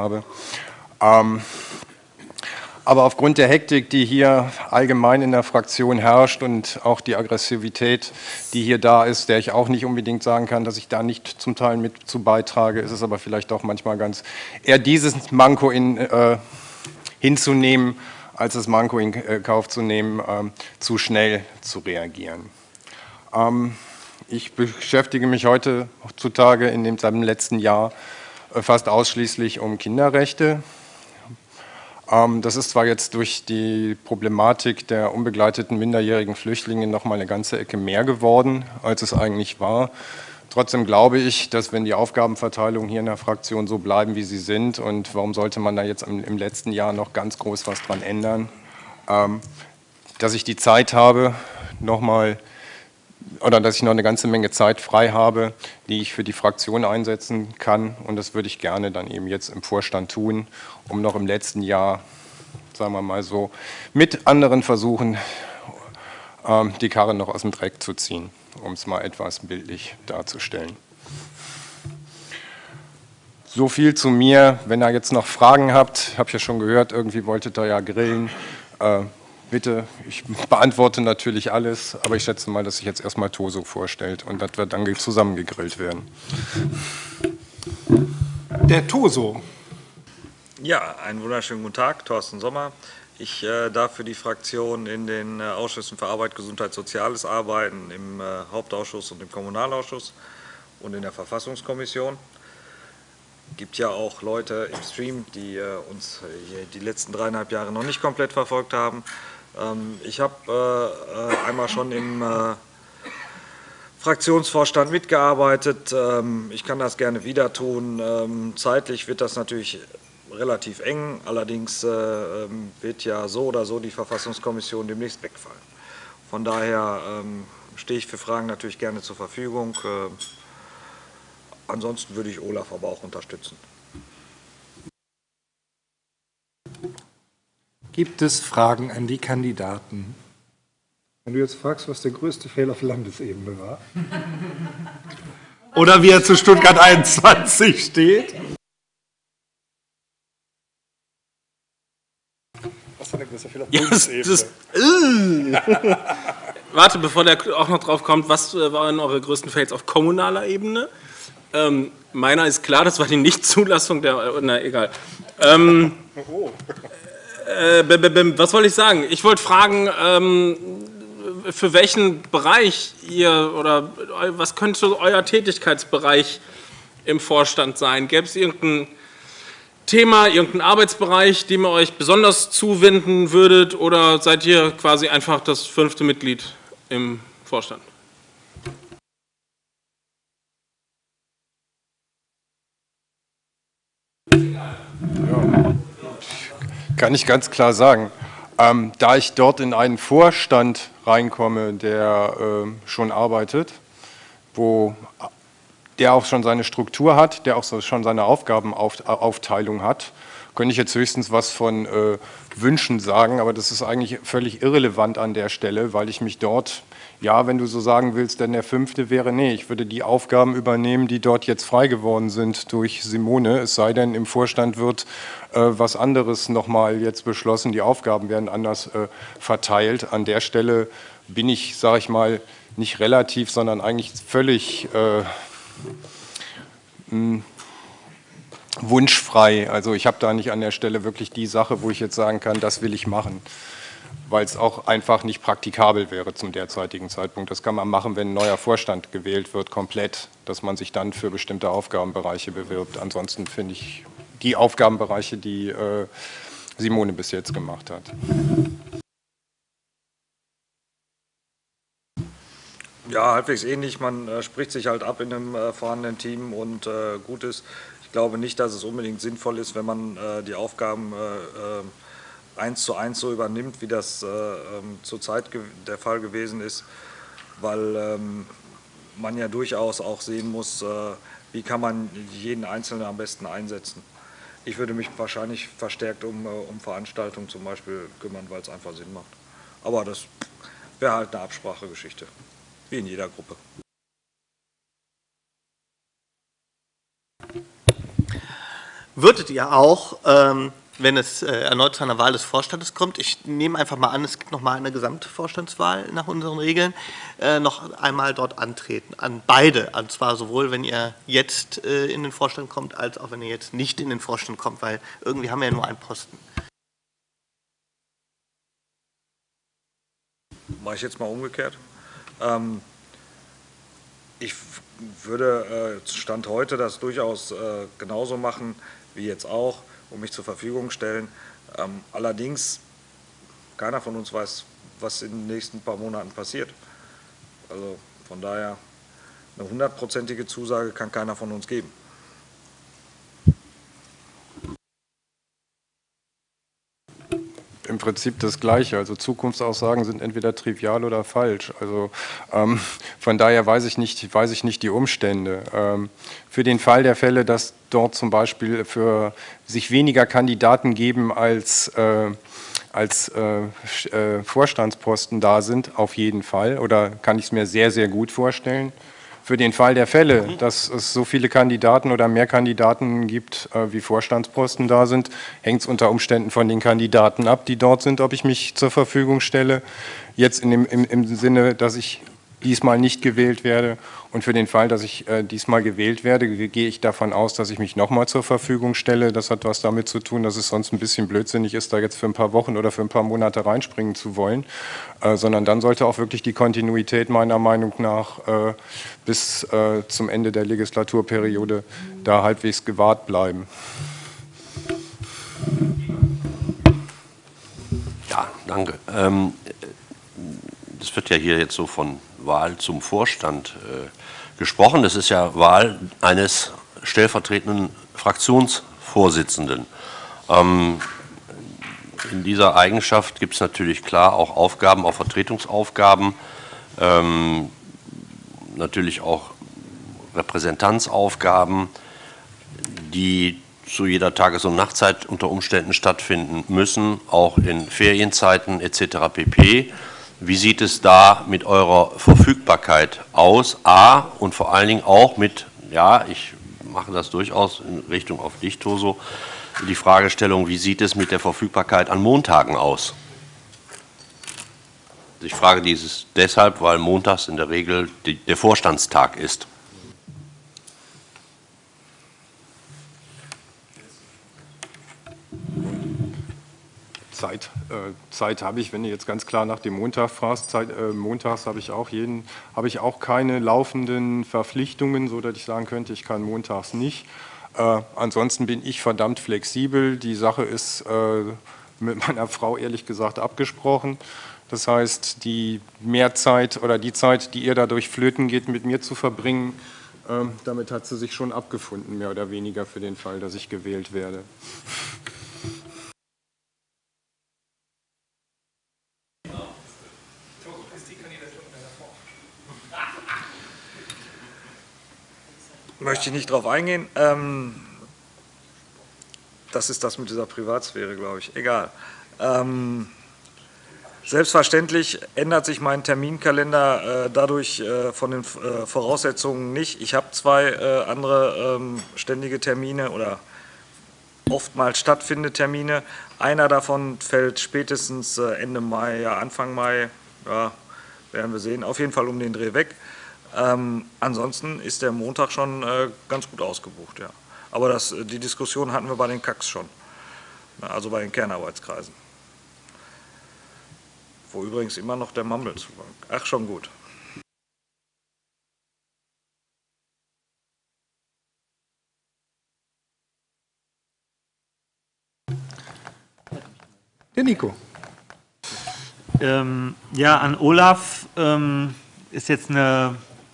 Aber aufgrund der Hektik, die hier allgemein in der Fraktion herrscht und auch die Aggressivität, die hier da ist, der ich auch nicht unbedingt sagen kann, dass ich da nicht zum Teil mit zu beitrage, ist es aber vielleicht auch manchmal ganz eher dieses Manko hinzunehmen, als das Manko in Kauf zu nehmen, zu schnell zu reagieren. Ich beschäftige mich heutzutage in dem letzten Jahr fast ausschließlich um Kinderrechte. Das ist zwar jetzt durch die Problematik der unbegleiteten minderjährigen Flüchtlinge noch mal eine ganze Ecke mehr geworden, als es eigentlich war. Trotzdem glaube ich, dass wenn die Aufgabenverteilungen hier in der Fraktion so bleiben, wie sie sind, und warum sollte man da jetzt im letzten Jahr noch ganz groß was dran ändern, dass ich die Zeit habe, dass ich noch eine ganze Menge Zeit frei habe, die ich für die Fraktion einsetzen kann. Und das würde ich gerne dann eben jetzt im Vorstand tun, um noch im letzten Jahr, sagen wir mal so, mit anderen versuchen, die Karre noch aus dem Dreck zu ziehen, um es mal etwas bildlich darzustellen. So viel zu mir. Wenn ihr jetzt noch Fragen habt, habe ich ja schon gehört, irgendwie wolltet ihr ja grillen. Bitte, ich beantworte natürlich alles, aber ich schätze mal, dass sich jetzt erstmal Toso vorstellt und dass wir dann zusammen gegrillt werden. Der Toso. Ja, einen wunderschönen guten Tag, Thorsten Sommer. Ich darf für die Fraktion in den Ausschüssen für Arbeit, Gesundheit, Soziales arbeiten, im Hauptausschuss und im Kommunalausschuss und in der Verfassungskommission. Es gibt ja auch Leute im Stream, die uns hier die letzten 3,5 Jahre noch nicht komplett verfolgt haben. Ich habe einmal schon im Fraktionsvorstand mitgearbeitet. Ich kann das gerne wieder tun. Zeitlich wird das natürlich relativ eng. Allerdings wird ja so oder so die Verfassungskommission demnächst wegfallen. Von daher stehe ich für Fragen natürlich gerne zur Verfügung. Ansonsten würde ich Olaf aber auch unterstützen. Gibt es Fragen an die Kandidaten? Wenn du jetzt fragst, was der größte Fail auf Landesebene war? Oder wie er zu Stuttgart 21 steht? Was war der größte Fail auf Bundesebene? Warte, bevor der auch noch drauf kommt, was waren eure größten Fails auf kommunaler Ebene? Meiner ist klar, das war die Nichtzulassung der... Na, egal. Was wollte ich sagen? Ich wollte fragen, für welchen Bereich ihr oder was könnte euer Tätigkeitsbereich im Vorstand sein? Gäbe es irgendein Thema, irgendeinen Arbeitsbereich, dem ihr euch besonders zuwenden würdet, oder seid ihr quasi einfach das 5. Mitglied im Vorstand? Kann ich ganz klar sagen. Da ich dort in einen Vorstand reinkomme, der schon arbeitet, der auch schon seine Struktur hat, der auch schon seine Aufgabenaufteilung hat, könnte ich jetzt höchstens was von Wünschen sagen, aber das ist eigentlich völlig irrelevant an der Stelle, weil ich mich dort, ja, wenn du so sagen willst, denn der 5. wäre, nee, ich würde die Aufgaben übernehmen, die dort jetzt frei geworden sind durch Simone, es sei denn, im Vorstand wird was anderes nochmal jetzt beschlossen, die Aufgaben werden anders verteilt. An der Stelle bin ich, sage ich mal, nicht relativ, sondern eigentlich völlig wunschfrei. Also ich habe da nicht an der Stelle wirklich die Sache, wo ich jetzt sagen kann, das will ich machen, weil es auch einfach nicht praktikabel wäre zum derzeitigen Zeitpunkt. Das kann man machen, wenn ein neuer Vorstand gewählt wird, komplett, dass man sich dann für bestimmte Aufgabenbereiche bewirbt. Ansonsten finde ich die Aufgabenbereiche, die Simone bis jetzt gemacht hat. Ja, halbwegs ähnlich. Man spricht sich halt ab in einem vorhandenen Team und gut ist. Ich glaube nicht, dass es unbedingt sinnvoll ist, wenn man die Aufgaben 1:1 so übernimmt, wie das zurzeit der Fall gewesen ist, weil man ja durchaus auch sehen muss, wie kann man jeden Einzelnen am besten einsetzen. Ich würde mich wahrscheinlich verstärkt um Veranstaltungen zum Beispiel kümmern, weil es einfach Sinn macht. Aber das wäre halt eine Absprachegeschichte, wie in jeder Gruppe. Würdet ihr auch, wenn es erneut zu einer Wahl des Vorstandes kommt, ich nehme einfach mal an, es gibt noch mal eine Gesamtvorstandswahl nach unseren Regeln, noch einmal dort antreten, an beide, und zwar sowohl, wenn ihr jetzt in den Vorstand kommt, als auch wenn ihr jetzt nicht in den Vorstand kommt, weil irgendwie haben wir ja nur einen Posten. Mache ich jetzt mal umgekehrt. Ich würde Stand heute das durchaus genauso machen, wie jetzt auch, und mich zur Verfügung stellen. Allerdings, keiner von uns weiß, was in den nächsten paar Monaten passiert. Also von daher, eine 100%ige Zusage kann keiner von uns geben. Im Prinzip das Gleiche. Also Zukunftsaussagen sind entweder trivial oder falsch. Also von daher weiß ich nicht die Umstände. Für den Fall der Fälle, dass dort zum Beispiel für sich weniger Kandidaten geben als Vorstandsposten da sind, auf jeden Fall. Oder kann ich es mir sehr, sehr gut vorstellen. Für den Fall der Fälle, dass es so viele Kandidaten oder mehr Kandidaten gibt, wie Vorstandsposten da sind, hängt es unter Umständen von den Kandidaten ab, die dort sind, ob ich mich zur Verfügung stelle. Jetzt im Sinne, dass ich diesmal nicht gewählt werde. Und für den Fall, dass ich diesmal gewählt werde, gehe ich davon aus, dass ich mich nochmal zur Verfügung stelle. Das hat was damit zu tun, dass es sonst ein bisschen blödsinnig ist, da jetzt für ein paar Wochen oder für ein paar Monate reinspringen zu wollen. Sondern dann sollte auch wirklich die Kontinuität meiner Meinung nach bis zum Ende der Legislaturperiode da halbwegs gewahrt bleiben. Ja, danke. Es wird ja hier jetzt so von Wahl zum Vorstand gesprochen. Das ist ja Wahl eines stellvertretenden Fraktionsvorsitzenden. In dieser Eigenschaft gibt es natürlich klar auch Aufgaben, auch Vertretungsaufgaben, natürlich auch Repräsentanzaufgaben, die zu jeder Tages- und Nachtzeit unter Umständen stattfinden müssen, auch in Ferienzeiten etc. pp. Wie sieht es da mit eurer Verfügbarkeit aus? A, und vor allen Dingen auch mit, ja, ich mache das durchaus in Richtung auf dich, Toso, die Fragestellung, wie sieht es mit der Verfügbarkeit an Montagen aus? Ich frage dieses deshalb, weil montags in der Regel der Vorstandstag ist. Zeit habe ich, wenn du jetzt ganz klar nach dem Montag fragst, montags habe ich auch keine laufenden Verpflichtungen, so dass ich sagen könnte, ich kann montags nicht. Ansonsten bin ich verdammt flexibel. Die Sache ist mit meiner Frau ehrlich gesagt abgesprochen. Das heißt, die Mehrzeit oder die Zeit, die ihr dadurch flöten geht, mit mir zu verbringen, damit hat sie sich schon abgefunden, mehr oder weniger für den Fall, dass ich gewählt werde. Möchte ich nicht drauf eingehen. Das ist das mit dieser Privatsphäre, glaube ich. Egal. Selbstverständlich ändert sich mein Terminkalender dadurch von den Voraussetzungen nicht. Ich habe 2 andere ständige Termine oder oftmals stattfindende Termine. Einer davon fällt spätestens Ende Mai, ja Anfang Mai, ja, werden wir sehen, auf jeden Fall um den Dreh weg. Ansonsten ist der Montag schon ganz gut ausgebucht, ja. Aber die Diskussion hatten wir bei den KAKs schon, also bei den Kernarbeitskreisen. Wo übrigens immer noch der Mumble-Zugang. Ach, schon gut. Der Nico. Ja, an Olaf ist jetzt eine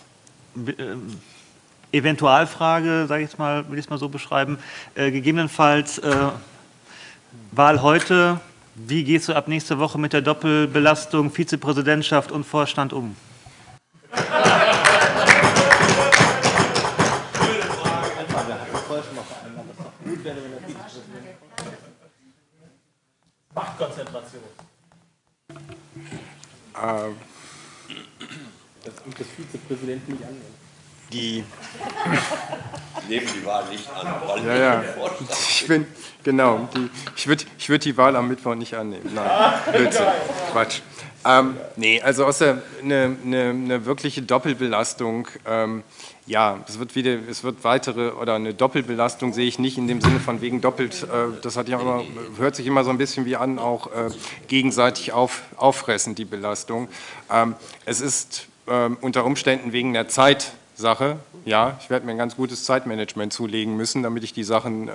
Eventualfrage, sage ich jetzt mal, will ich es mal so beschreiben. Gegebenenfalls Wahl heute. Wie gehst du ab nächste Woche mit der Doppelbelastung Vizepräsidentschaft und Vorstand um? Machtkonzentration. Das Vizepräsidenten nicht annehmen. Nehmen die Wahl nicht an. Ja. Ich würde die Wahl am Mittwoch nicht annehmen. Nein, Blödsinn. Quatsch. Nee, also außer eine wirkliche Doppelbelastung, ja, es wird weitere, oder eine Doppelbelastung sehe ich nicht in dem Sinne von wegen doppelt, das hört sich immer so ein bisschen wie an, auch gegenseitig auffressen, die Belastung. Es ist unter Umständen wegen der Zeitsache, ja, ich werde mir ein ganz gutes Zeitmanagement zulegen müssen, damit ich die Sachen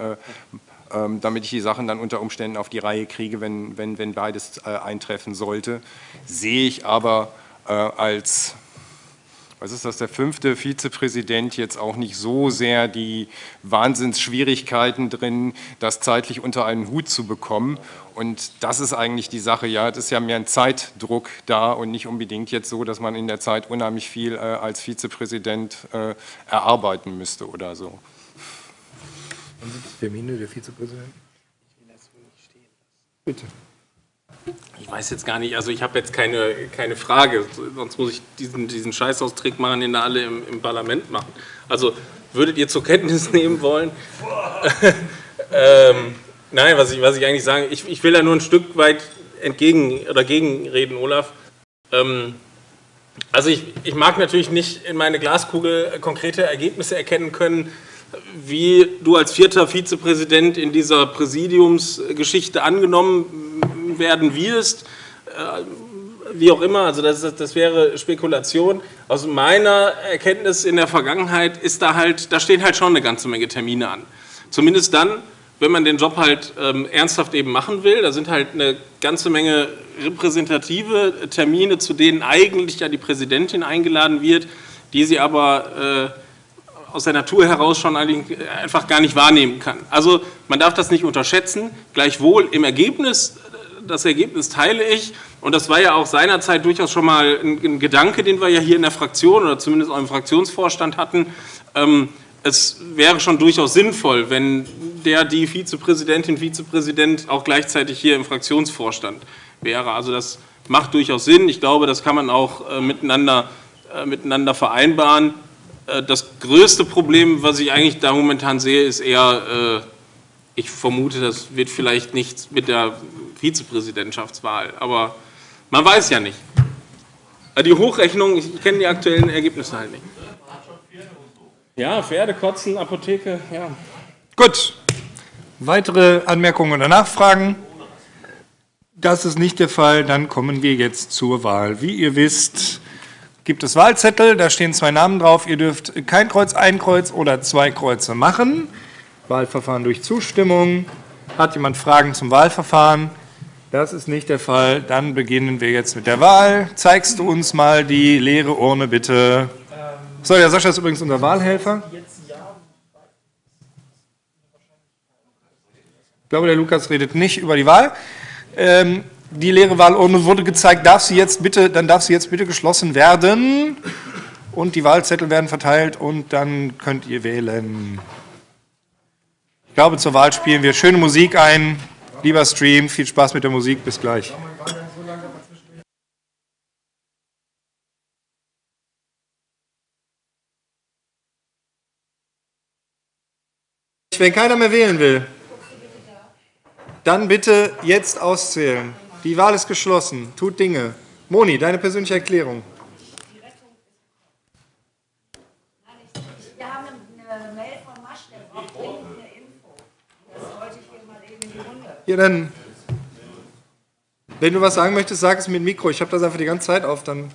dann unter Umständen auf die Reihe kriege, wenn beides eintreffen sollte. Sehe ich aber als, was ist das, der 5. Vizepräsident jetzt auch nicht so sehr die Wahnsinnsschwierigkeiten drin, das zeitlich unter einen Hut zu bekommen. Und das ist eigentlich die Sache, ja, es ist ja mehr ein Zeitdruck da und nicht unbedingt jetzt so, dass man in der Zeit unheimlich viel als Vizepräsident erarbeiten müsste oder so. Wann sind die Termine der Vizepräsident? Bitte. Ich weiß jetzt gar nicht, also ich habe jetzt keine Frage, sonst muss ich diesen Scheißaustrick machen, den da alle im Parlament machen. Also würdet ihr zur Kenntnis nehmen wollen? Nein, was ich eigentlich sagen, ich will da nur ein Stück weit gegenreden, Olaf. Also ich mag natürlich nicht in meine Glaskugel konkrete Ergebnisse erkennen können, wie du als 4. Vizepräsident in dieser Präsidiumsgeschichte angenommen werden wirst, wie auch immer, also das wäre Spekulation. Aus meiner Erkenntnis in der Vergangenheit ist da stehen halt schon eine ganze Menge Termine an. Zumindest dann, wenn man den Job halt ernsthaft eben machen will, da sind halt eine ganze Menge repräsentative Termine, zu denen eigentlich ja die Präsidentin eingeladen wird, die sie aber aus der Natur heraus schon einfach gar nicht wahrnehmen kann. Also man darf das nicht unterschätzen. Gleichwohl im Ergebnis das Ergebnis teile ich. Und das war ja auch seinerzeit durchaus schon mal ein Gedanke, den wir ja hier in der Fraktion oder zumindest auch im Fraktionsvorstand hatten. Es wäre schon durchaus sinnvoll, wenn die Vizepräsidentin, Vizepräsident auch gleichzeitig hier im Fraktionsvorstand wäre. Also das macht durchaus Sinn. Ich glaube, das kann man auch miteinander vereinbaren. Das größte Problem, was ich eigentlich da momentan sehe, ist eher, ich vermute, das wird vielleicht nichts mit der Vizepräsidentschaftswahl, aber man weiß ja nicht. Die Hochrechnung, ich kenne die aktuellen Ergebnisse halt nicht. Ja, Pferde, Kotzen, Apotheke, ja. Gut. Weitere Anmerkungen oder Nachfragen? Das ist nicht der Fall. Dann kommen wir jetzt zur Wahl. Wie ihr wisst, gibt es Wahlzettel. Da stehen 2 Namen drauf. Ihr dürft kein Kreuz, ein Kreuz oder 2 Kreuze machen. Wahlverfahren durch Zustimmung. Hat jemand Fragen zum Wahlverfahren? Das ist nicht der Fall. Dann beginnen wir jetzt mit der Wahl. Zeigst du uns mal die leere Urne, bitte? So, der Sascha ist übrigens unser Wahlhelfer. Ich glaube, der Lukas redet nicht über die Wahl. Die leere Wahlurne wurde gezeigt. Dann darf sie jetzt bitte geschlossen werden. Und die Wahlzettel werden verteilt und dann könnt ihr wählen. Ich glaube, zur Wahl spielen wir schöne Musik ein. Lieber Stream, viel Spaß mit der Musik. Bis gleich. Wenn keiner mehr wählen will, dann bitte jetzt auszählen. Die Wahl ist geschlossen. Tut Dinge. Moni, deine persönliche Erklärung. Wir haben eine Mail von Masch, der braucht dringend eine Info. Das wollte ich hier mal eben in die Runde. Ja, dann, wenn du was sagen möchtest, sag es mit dem Mikro. Ich habe das einfach die ganze Zeit auf, dann...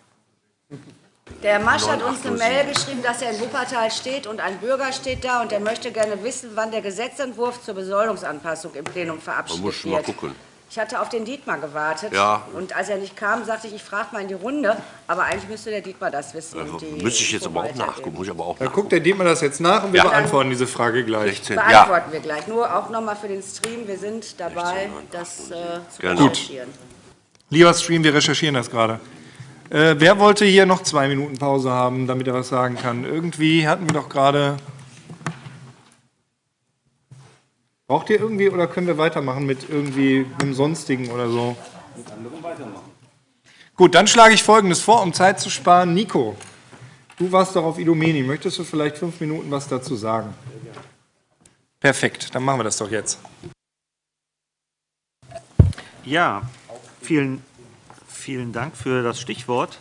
Der Masch hat uns eine Mail geschrieben, dass er in Wuppertal steht und ein Bürger steht da und er möchte gerne wissen, wann der Gesetzentwurf zur Besoldungsanpassung im Plenum verabschiedet wird. Man muss mal gucken. Ich hatte auf den Dietmar gewartet und als er nicht kam, sagte ich frage mal in die Runde, aber eigentlich müsste der Dietmar das wissen. Müsste ich jetzt aber auch nachgucken. Dann guckt der Dietmar das jetzt nach und wir beantworten diese Frage gleich. Beantworten wir gleich. Nur auch nochmal für den Stream, wir sind dabei, das zu recherchieren. Lieber Stream, wir recherchieren das gerade. Wer wollte hier noch 2 Minuten Pause haben, damit er was sagen kann? Irgendwie hatten wir doch gerade... Braucht ihr irgendwie oder können wir weitermachen mit irgendwie einem Sonstigen oder so? Mit anderen weitermachen. Gut, dann schlage ich Folgendes vor, um Zeit zu sparen. Nico, du warst doch auf Idomeni. Möchtest du vielleicht 5 Minuten was dazu sagen? Perfekt, dann machen wir das doch jetzt. Ja, vielen Dank für das Stichwort.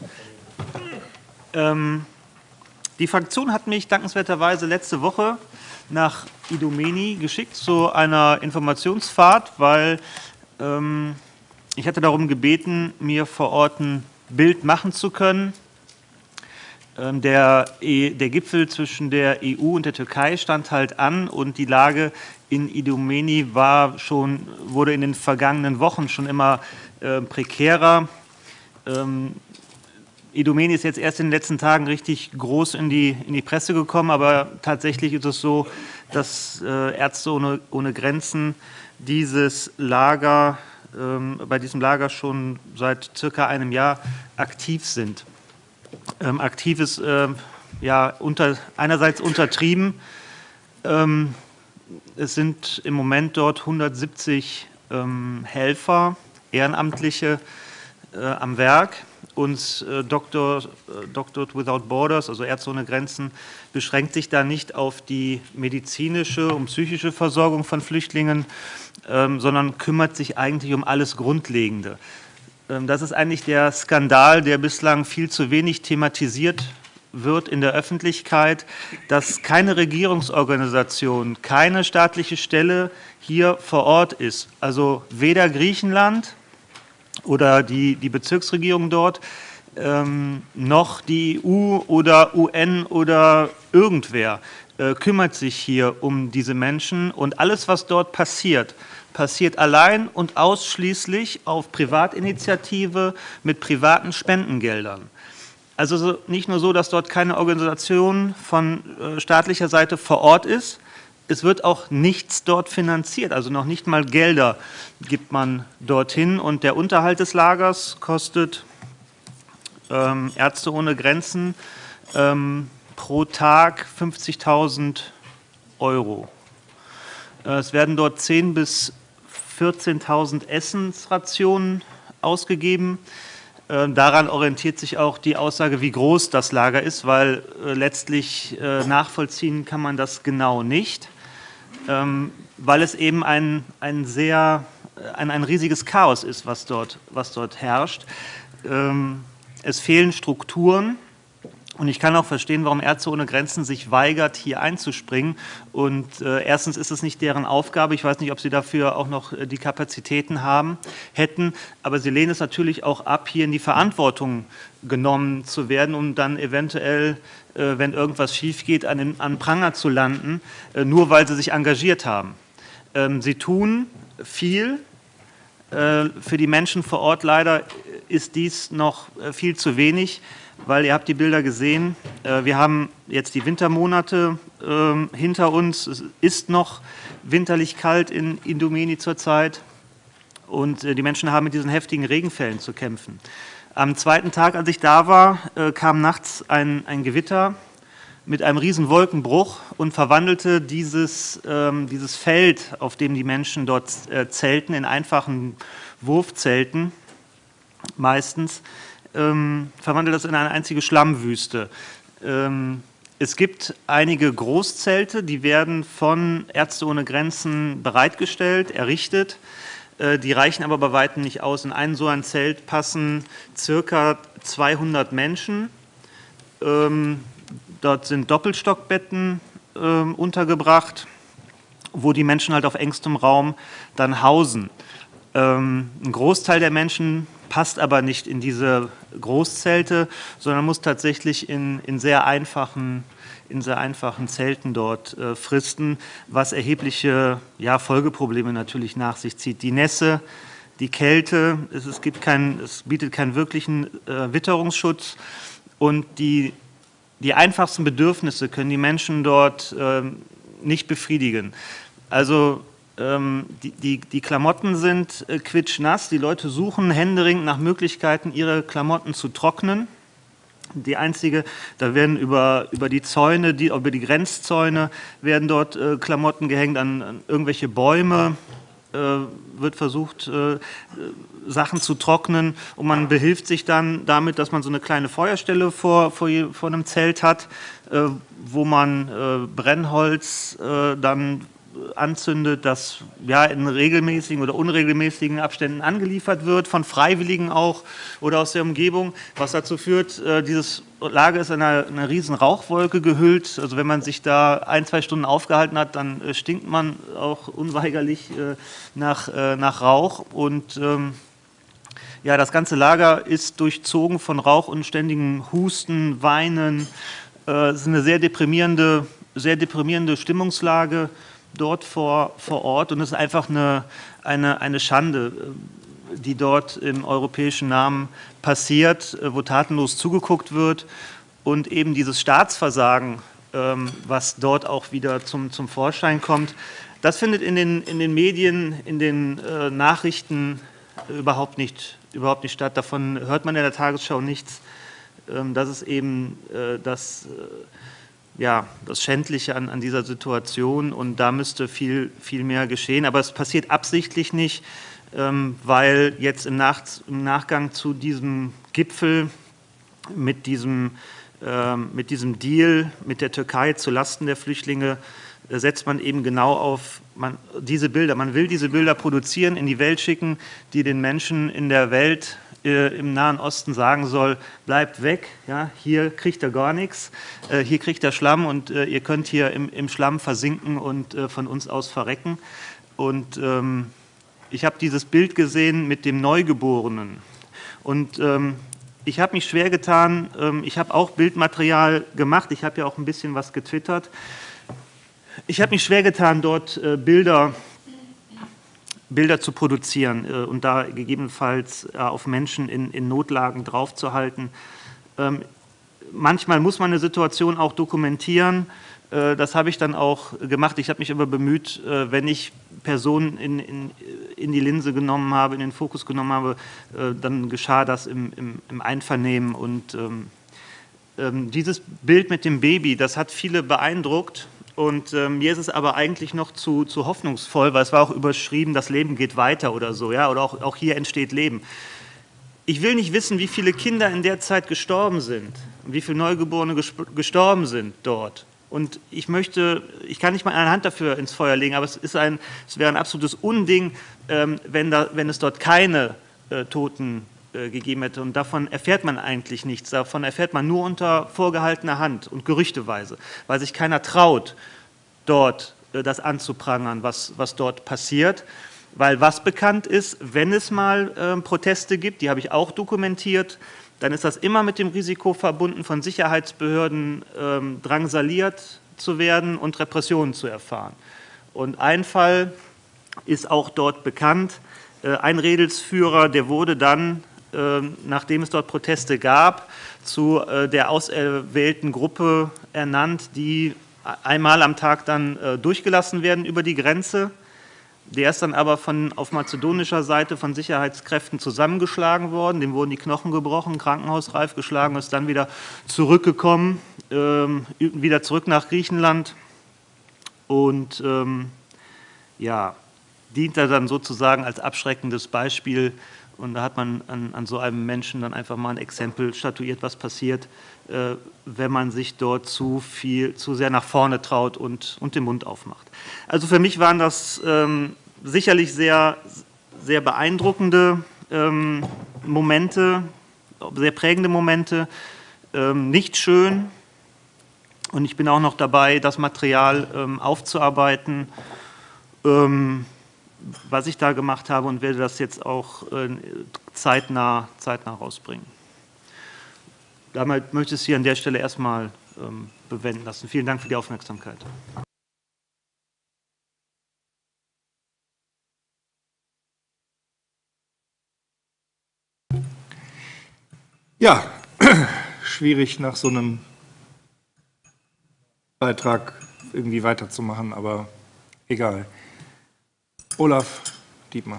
Die Fraktion hat mich dankenswerterweise letzte Woche nach Idomeni geschickt zu einer Informationsfahrt, weil ich hatte darum gebeten, mir vor Ort ein Bild machen zu können. Der Gipfel zwischen der EU und der Türkei stand halt an und die Lage in Idomeni wurde in den vergangenen Wochen schon immer prekärer. Idomeni ist jetzt erst in den letzten Tagen richtig groß in die Presse gekommen, aber tatsächlich ist es so, dass Ärzte ohne Grenzen bei diesem Lager schon seit circa einem Jahr aktiv sind. Aktiv ist einerseits untertrieben. Es sind im Moment dort 170 Helfer, Ehrenamtliche am Werk. Und Doctors Without Borders, also Ärzte ohne Grenzen, beschränkt sich da nicht auf die medizinische und psychische Versorgung von Flüchtlingen, sondern kümmert sich eigentlich um alles Grundlegende. Das ist eigentlich der Skandal, der bislang viel zu wenig thematisiert wird in der Öffentlichkeit, dass keine Regierungsorganisation, keine staatliche Stelle hier vor Ort ist. Also weder Griechenland oder die Bezirksregierung dort, noch die EU oder UN oder irgendwer kümmert sich hier um diese Menschen. Und alles, was dort passiert, passiert allein und ausschließlich auf Privatinitiative mit privaten Spendengeldern. Also nicht nur so, dass dort keine Organisation von staatlicher Seite vor Ort ist, es wird auch nichts dort finanziert, also noch nicht mal Gelder gibt man dorthin. Und der Unterhalt des Lagers kostet Ärzte ohne Grenzen pro Tag 50.000 €. Es werden dort 10.000 bis 14.000 Essensrationen ausgegeben. Daran orientiert sich auch die Aussage, wie groß das Lager ist, weil letztlich nachvollziehen kann man das genau nicht, weil es eben ein riesiges Chaos ist, was dort herrscht. Es fehlen Strukturen. Und ich kann auch verstehen, warum Ärzte ohne Grenzen sich weigert, hier einzuspringen. Und erstens ist es nicht deren Aufgabe. Ich weiß nicht, ob sie dafür auch noch die Kapazitäten hätten. Aber sie lehnen es natürlich auch ab, hier in die Verantwortung genommen zu werden, um dann eventuell, wenn irgendwas schief geht, an Pranger zu landen, nur weil sie sich engagiert haben. Sie tun viel. Für die Menschen vor Ort leider ist dies noch viel zu wenig, weil ihr habt die Bilder gesehen, wir haben jetzt die Wintermonate hinter uns, es ist noch winterlich kalt in Idomeni zurzeit und die Menschen haben mit diesen heftigen Regenfällen zu kämpfen. Am zweiten Tag, als ich da war, kam nachts ein Gewitter mit einem riesen Wolkenbruch und verwandelte dieses Feld, auf dem die Menschen dort zelten, in einfachen Wurfzelten meistens, verwandelt das in eine einzige Schlammwüste. Es gibt einige Großzelte, die werden von Ärzte ohne Grenzen bereitgestellt, errichtet. Die reichen aber bei weitem nicht aus. In so ein Zelt passen ca. 200 Menschen. Dort sind Doppelstockbetten untergebracht, wo die Menschen halt auf engstem Raum dann hausen. Ein Großteil der Menschen passt aber nicht in diese Großzelte, sondern muss tatsächlich in sehr einfachen Zelten dort fristen, was erhebliche Folgeprobleme natürlich nach sich zieht. Die Nässe, die Kälte, es bietet keinen wirklichen Witterungsschutz und die einfachsten Bedürfnisse können die Menschen dort nicht befriedigen. Also die Klamotten sind quitschnass, die Leute suchen händeringend nach Möglichkeiten, ihre Klamotten zu trocknen. Da werden über die Zäune, über die Grenzzäune werden dort Klamotten gehängt, an irgendwelche Bäume wird versucht, Sachen zu trocknen und man behilft sich dann damit, dass man so eine kleine Feuerstelle vor einem Zelt hat, wo man Brennholz dann anzündet, das in regelmäßigen oder unregelmäßigen Abständen angeliefert wird, von Freiwilligen auch oder aus der Umgebung, was dazu führt, dieses Lager ist in einer riesen Rauchwolke gehüllt. Also wenn man sich da 1-2 Stunden aufgehalten hat, dann stinkt man auch unweigerlich nach Rauch. Und das ganze Lager ist durchzogen von Rauch und ständigem Husten, Weinen. Es ist eine sehr deprimierende Stimmungslage dort vor Ort und es ist einfach eine Schande, die dort im europäischen Namen passiert, wo tatenlos zugeguckt wird und eben dieses Staatsversagen, was dort auch wieder zum Vorschein kommt, das findet in den Medien, in den Nachrichten überhaupt nicht statt. Davon hört man in der Tagesschau nichts. Das ist eben das Schändliche an dieser Situation und da müsste viel mehr geschehen. Aber es passiert absichtlich nicht, weil jetzt im Nachgang zu diesem Gipfel mit diesem Deal mit der Türkei zulasten der Flüchtlinge setzt man eben genau auf diese Bilder. Man will diese Bilder produzieren, in die Welt schicken, die den Menschen in der Welt im Nahen Osten sagen soll, bleibt weg, hier kriegt ihr gar nichts, hier kriegt ihr Schlamm und ihr könnt hier im Schlamm versinken und von uns aus verrecken. Und ich habe dieses Bild gesehen mit dem Neugeborenen und ich habe mich schwer getan, ich habe auch Bildmaterial gemacht, ich habe ja auch ein bisschen was getwittert. Ich habe mich schwer getan, dort Bilder zu produzieren und da gegebenenfalls auf Menschen in Notlagen draufzuhalten. Manchmal muss man eine Situation auch dokumentieren, Das habe ich dann auch gemacht. Ich habe mich aber bemüht, wenn ich Personen in die Linse genommen habe, in den Fokus genommen habe, dann geschah das im Einvernehmen. Und dieses Bild mit dem Baby, das hat viele beeindruckt. Und mir ist es aber eigentlich noch zu hoffnungsvoll, weil es war auch überschrieben, das Leben geht weiter oder so, ja, oder auch hier entsteht Leben. Ich will nicht wissen, wie viele Kinder in der Zeit gestorben sind und wie viele Neugeborene gestorben sind dort. Und ich kann nicht mal eine Hand dafür ins Feuer legen, aber es wäre ein absolutes Unding, wenn es dort keine Toten gegeben hätte. Und davon erfährt man eigentlich nichts. Davon erfährt man nur unter vorgehaltener Hand und gerüchteweise, weil sich keiner traut, dort das anzuprangern, was dort passiert. Weil was bekannt ist, wenn es mal Proteste gibt, die habe ich auch dokumentiert, dann ist das immer mit dem Risiko verbunden, von Sicherheitsbehörden drangsaliert zu werden und Repressionen zu erfahren. Und ein Fall ist auch dort bekannt. Ein Redelsführer, der wurde dann, nachdem es dort Proteste gab, zu der auserwählten Gruppe ernannt, die einmal am Tag dann durchgelassen werden über die Grenze. Der ist dann aber auf mazedonischer Seite von Sicherheitskräften zusammengeschlagen worden, dem wurden die Knochen gebrochen, krankenhausreif geschlagen, ist dann wieder zurückgekommen, wieder zurück nach Griechenland und ja, dient er dann sozusagen als abschreckendes Beispiel. Und da hat man an so einem Menschen dann einfach mal ein Exempel statuiert, was passiert, wenn man sich dort zu sehr nach vorne traut und den Mund aufmacht. Also für mich waren das sicherlich sehr, sehr beeindruckende Momente, sehr prägende Momente, nicht schön. Und ich bin auch noch dabei, das Material aufzuarbeiten, was ich da gemacht habe, und werde das jetzt auch zeitnah rausbringen. Damit möchte ich es hier an der Stelle erstmal bewenden lassen. Vielen Dank für die Aufmerksamkeit. Ja, schwierig nach so einem Beitrag irgendwie weiterzumachen, aber egal. Olaf Dietmar.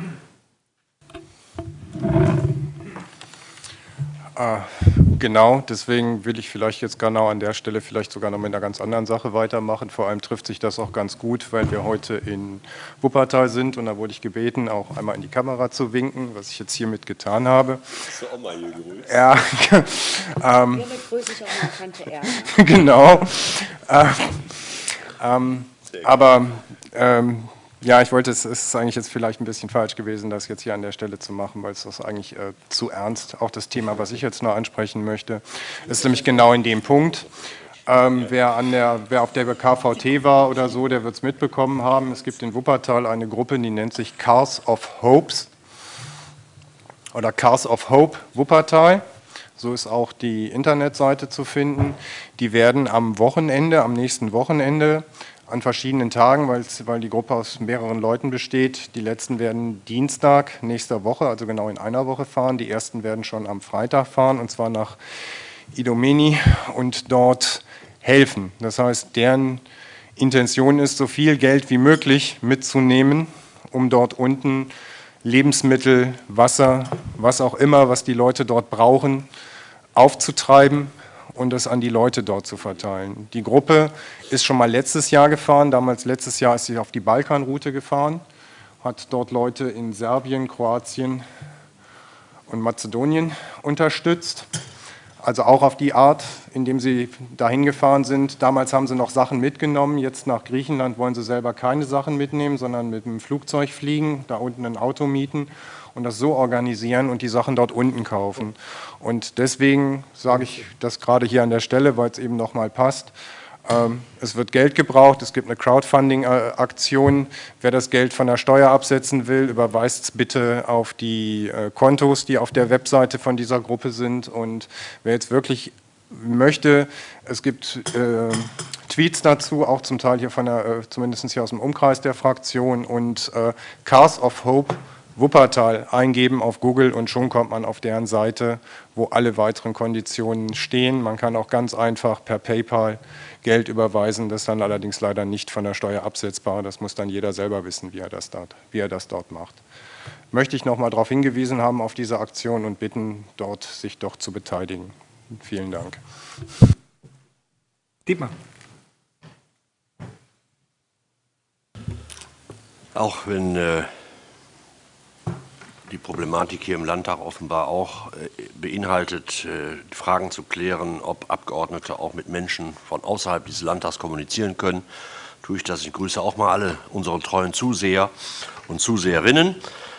Genau, deswegen will ich vielleicht jetzt genau an der Stelle vielleicht sogar noch mit einer ganz anderen Sache weitermachen. Vor allem trifft sich das auch ganz gut, weil wir heute in Wuppertal sind und da wurde ich gebeten, auch einmal in die Kamera zu winken, was ich jetzt hiermit getan habe. Hast du auch mal hier gegrüßt? Ja. Hiermit grüße ich auch mal Tante Erna. Genau. Aber ja, ich wollte, es ist eigentlich jetzt vielleicht ein bisschen falsch gewesen, das jetzt hier an der Stelle zu machen, weil es ist eigentlich zu ernst. Auch das Thema, was ich jetzt noch ansprechen möchte, ist nämlich genau in dem Punkt. Wer auf der KVT war oder so, der wird es mitbekommen haben. Es gibt in Wuppertal eine Gruppe, die nennt sich Cars of Hopes oder Cars of Hope Wuppertal. So ist auch die Internetseite zu finden. Die werden am Wochenende, am nächsten Wochenende, an verschiedenen Tagen, weil die Gruppe aus mehreren Leuten besteht. Die letzten werden Dienstag nächster Woche, also genau in einer Woche fahren. Die ersten werden schon am Freitag fahren, und zwar nach Idomeni und dort helfen. Das heißt, deren Intention ist, so viel Geld wie möglich mitzunehmen, um dort unten Lebensmittel, Wasser, was auch immer, was die Leute dort brauchen, aufzutreiben und es an die Leute dort zu verteilen. Die Gruppe ist schon mal letztes Jahr gefahren. Letztes Jahr ist sie auf die Balkanroute gefahren, hat dort Leute in Serbien, Kroatien und Mazedonien unterstützt. Also auch auf die Art, indem sie dahin gefahren sind. Damals haben sie noch Sachen mitgenommen. Jetzt nach Griechenland wollen sie selber keine Sachen mitnehmen, sondern mit dem Flugzeug fliegen, da unten ein Auto mieten und das so organisieren und die Sachen dort unten kaufen. Und deswegen sage ich das gerade hier an der Stelle, weil es eben nochmal passt. Es wird Geld gebraucht, es gibt eine Crowdfunding-Aktion. Wer das Geld von der Steuer absetzen will, überweist es bitte auf die Kontos, die auf der Webseite von dieser Gruppe sind. Und wer jetzt wirklich möchte, es gibt Tweets dazu, auch zum Teil hier zumindest hier aus dem Umkreis der Fraktion. Und Cars of Hope Wuppertal eingeben auf Google und schon kommt man auf deren Seite, wo alle weiteren Konditionen stehen. Man kann auch ganz einfach per PayPal Geld überweisen, das ist dann allerdings leider nicht von der Steuer absetzbar. Das muss dann jeder selber wissen, wie er das dort macht. Möchte ich noch mal darauf hingewiesen haben, auf diese Aktion und bitten, dort sich doch zu beteiligen. Vielen Dank. Dietmar. Auch wenn die Problematik hier im Landtag offenbar auch beinhaltet, Fragen zu klären, ob Abgeordnete auch mit Menschen von außerhalb dieses Landtags kommunizieren können, tue ich das. Ich grüße auch mal alle unsere treuen Zuseher und Zuseherinnen.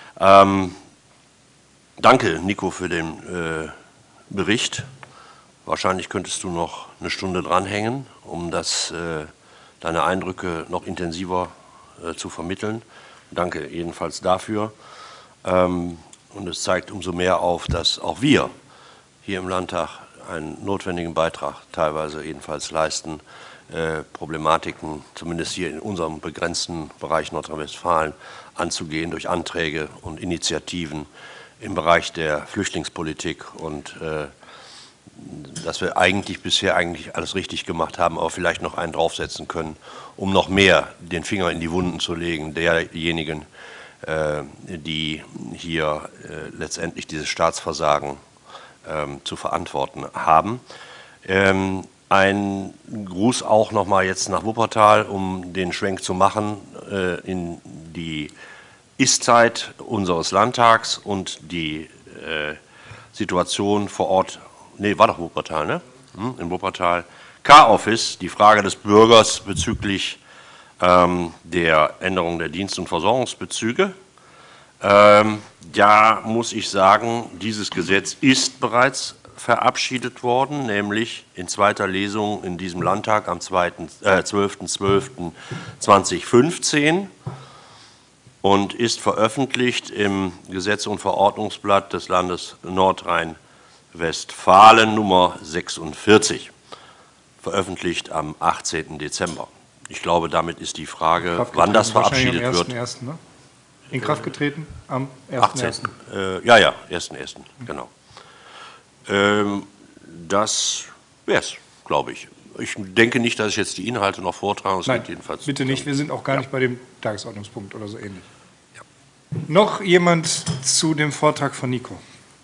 Danke, Nico, für den Bericht. Wahrscheinlich könntest du noch eine Stunde dranhängen, um deine Eindrücke noch intensiver zu vermitteln. Danke jedenfalls dafür. Und es zeigt umso mehr auf, dass auch wir hier im Landtag einen notwendigen Beitrag teilweise jedenfalls leisten, Problematiken, zumindest hier in unserem begrenzten Bereich Nordrhein-Westfalen, anzugehen durch Anträge und Initiativen im Bereich der Flüchtlingspolitik und dass wir bisher alles richtig gemacht haben, aber vielleicht noch einen draufsetzen können, um noch mehr den Finger in die Wunden zu legen derjenigen, die hier letztendlich dieses Staatsversagen zu verantworten haben. Ein Gruß auch noch mal jetzt nach Wuppertal, um den Schwenk zu machen in die Ist-Zeit unseres Landtags und die Situation vor Ort. Nee, war doch Wuppertal, ne? In Wuppertal. K-Office, die Frage des Bürgers bezüglich der Änderung der Dienst- und Versorgungsbezüge. Da muss ich sagen, dieses Gesetz ist bereits verabschiedet worden, nämlich in zweiter Lesung in diesem Landtag am 12.12.2015 und ist veröffentlicht im Gesetz- und Verordnungsblatt des Landes Nordrhein-Westfalen Nummer 46, veröffentlicht am 18. Dezember. Ich glaube, damit ist die Frage, wann das verabschiedet wird. Am 1.1., ne? In Kraft getreten am 1.1. Ja, 1.1., genau. Das wäre es, glaube ich. Ich denke nicht, dass ich jetzt die Inhalte noch vortrage. Nein, bitte nicht. Wir sind auch gar nicht bei dem Tagesordnungspunkt oder so ähnlich. Ja. Noch jemand zu dem Vortrag von Nico?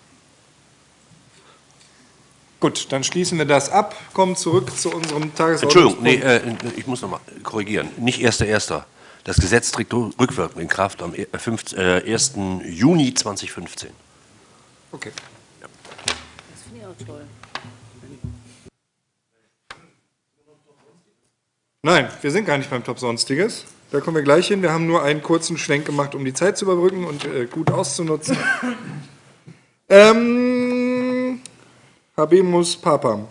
Gut, dann schließen wir das ab, kommen zurück zu unserem Tagesordnungspunkt. Entschuldigung, ich muss noch mal korrigieren. Nicht 1.1. Das Gesetz tritt rückwirkend in Kraft am 1. Juni 2015. Okay. Das finde ich auch toll. Nein, wir sind gar nicht beim Top Sonstiges. Da kommen wir gleich hin. Wir haben nur einen kurzen Schwenk gemacht, um die Zeit zu überbrücken und gut auszunutzen. Habemus Papam.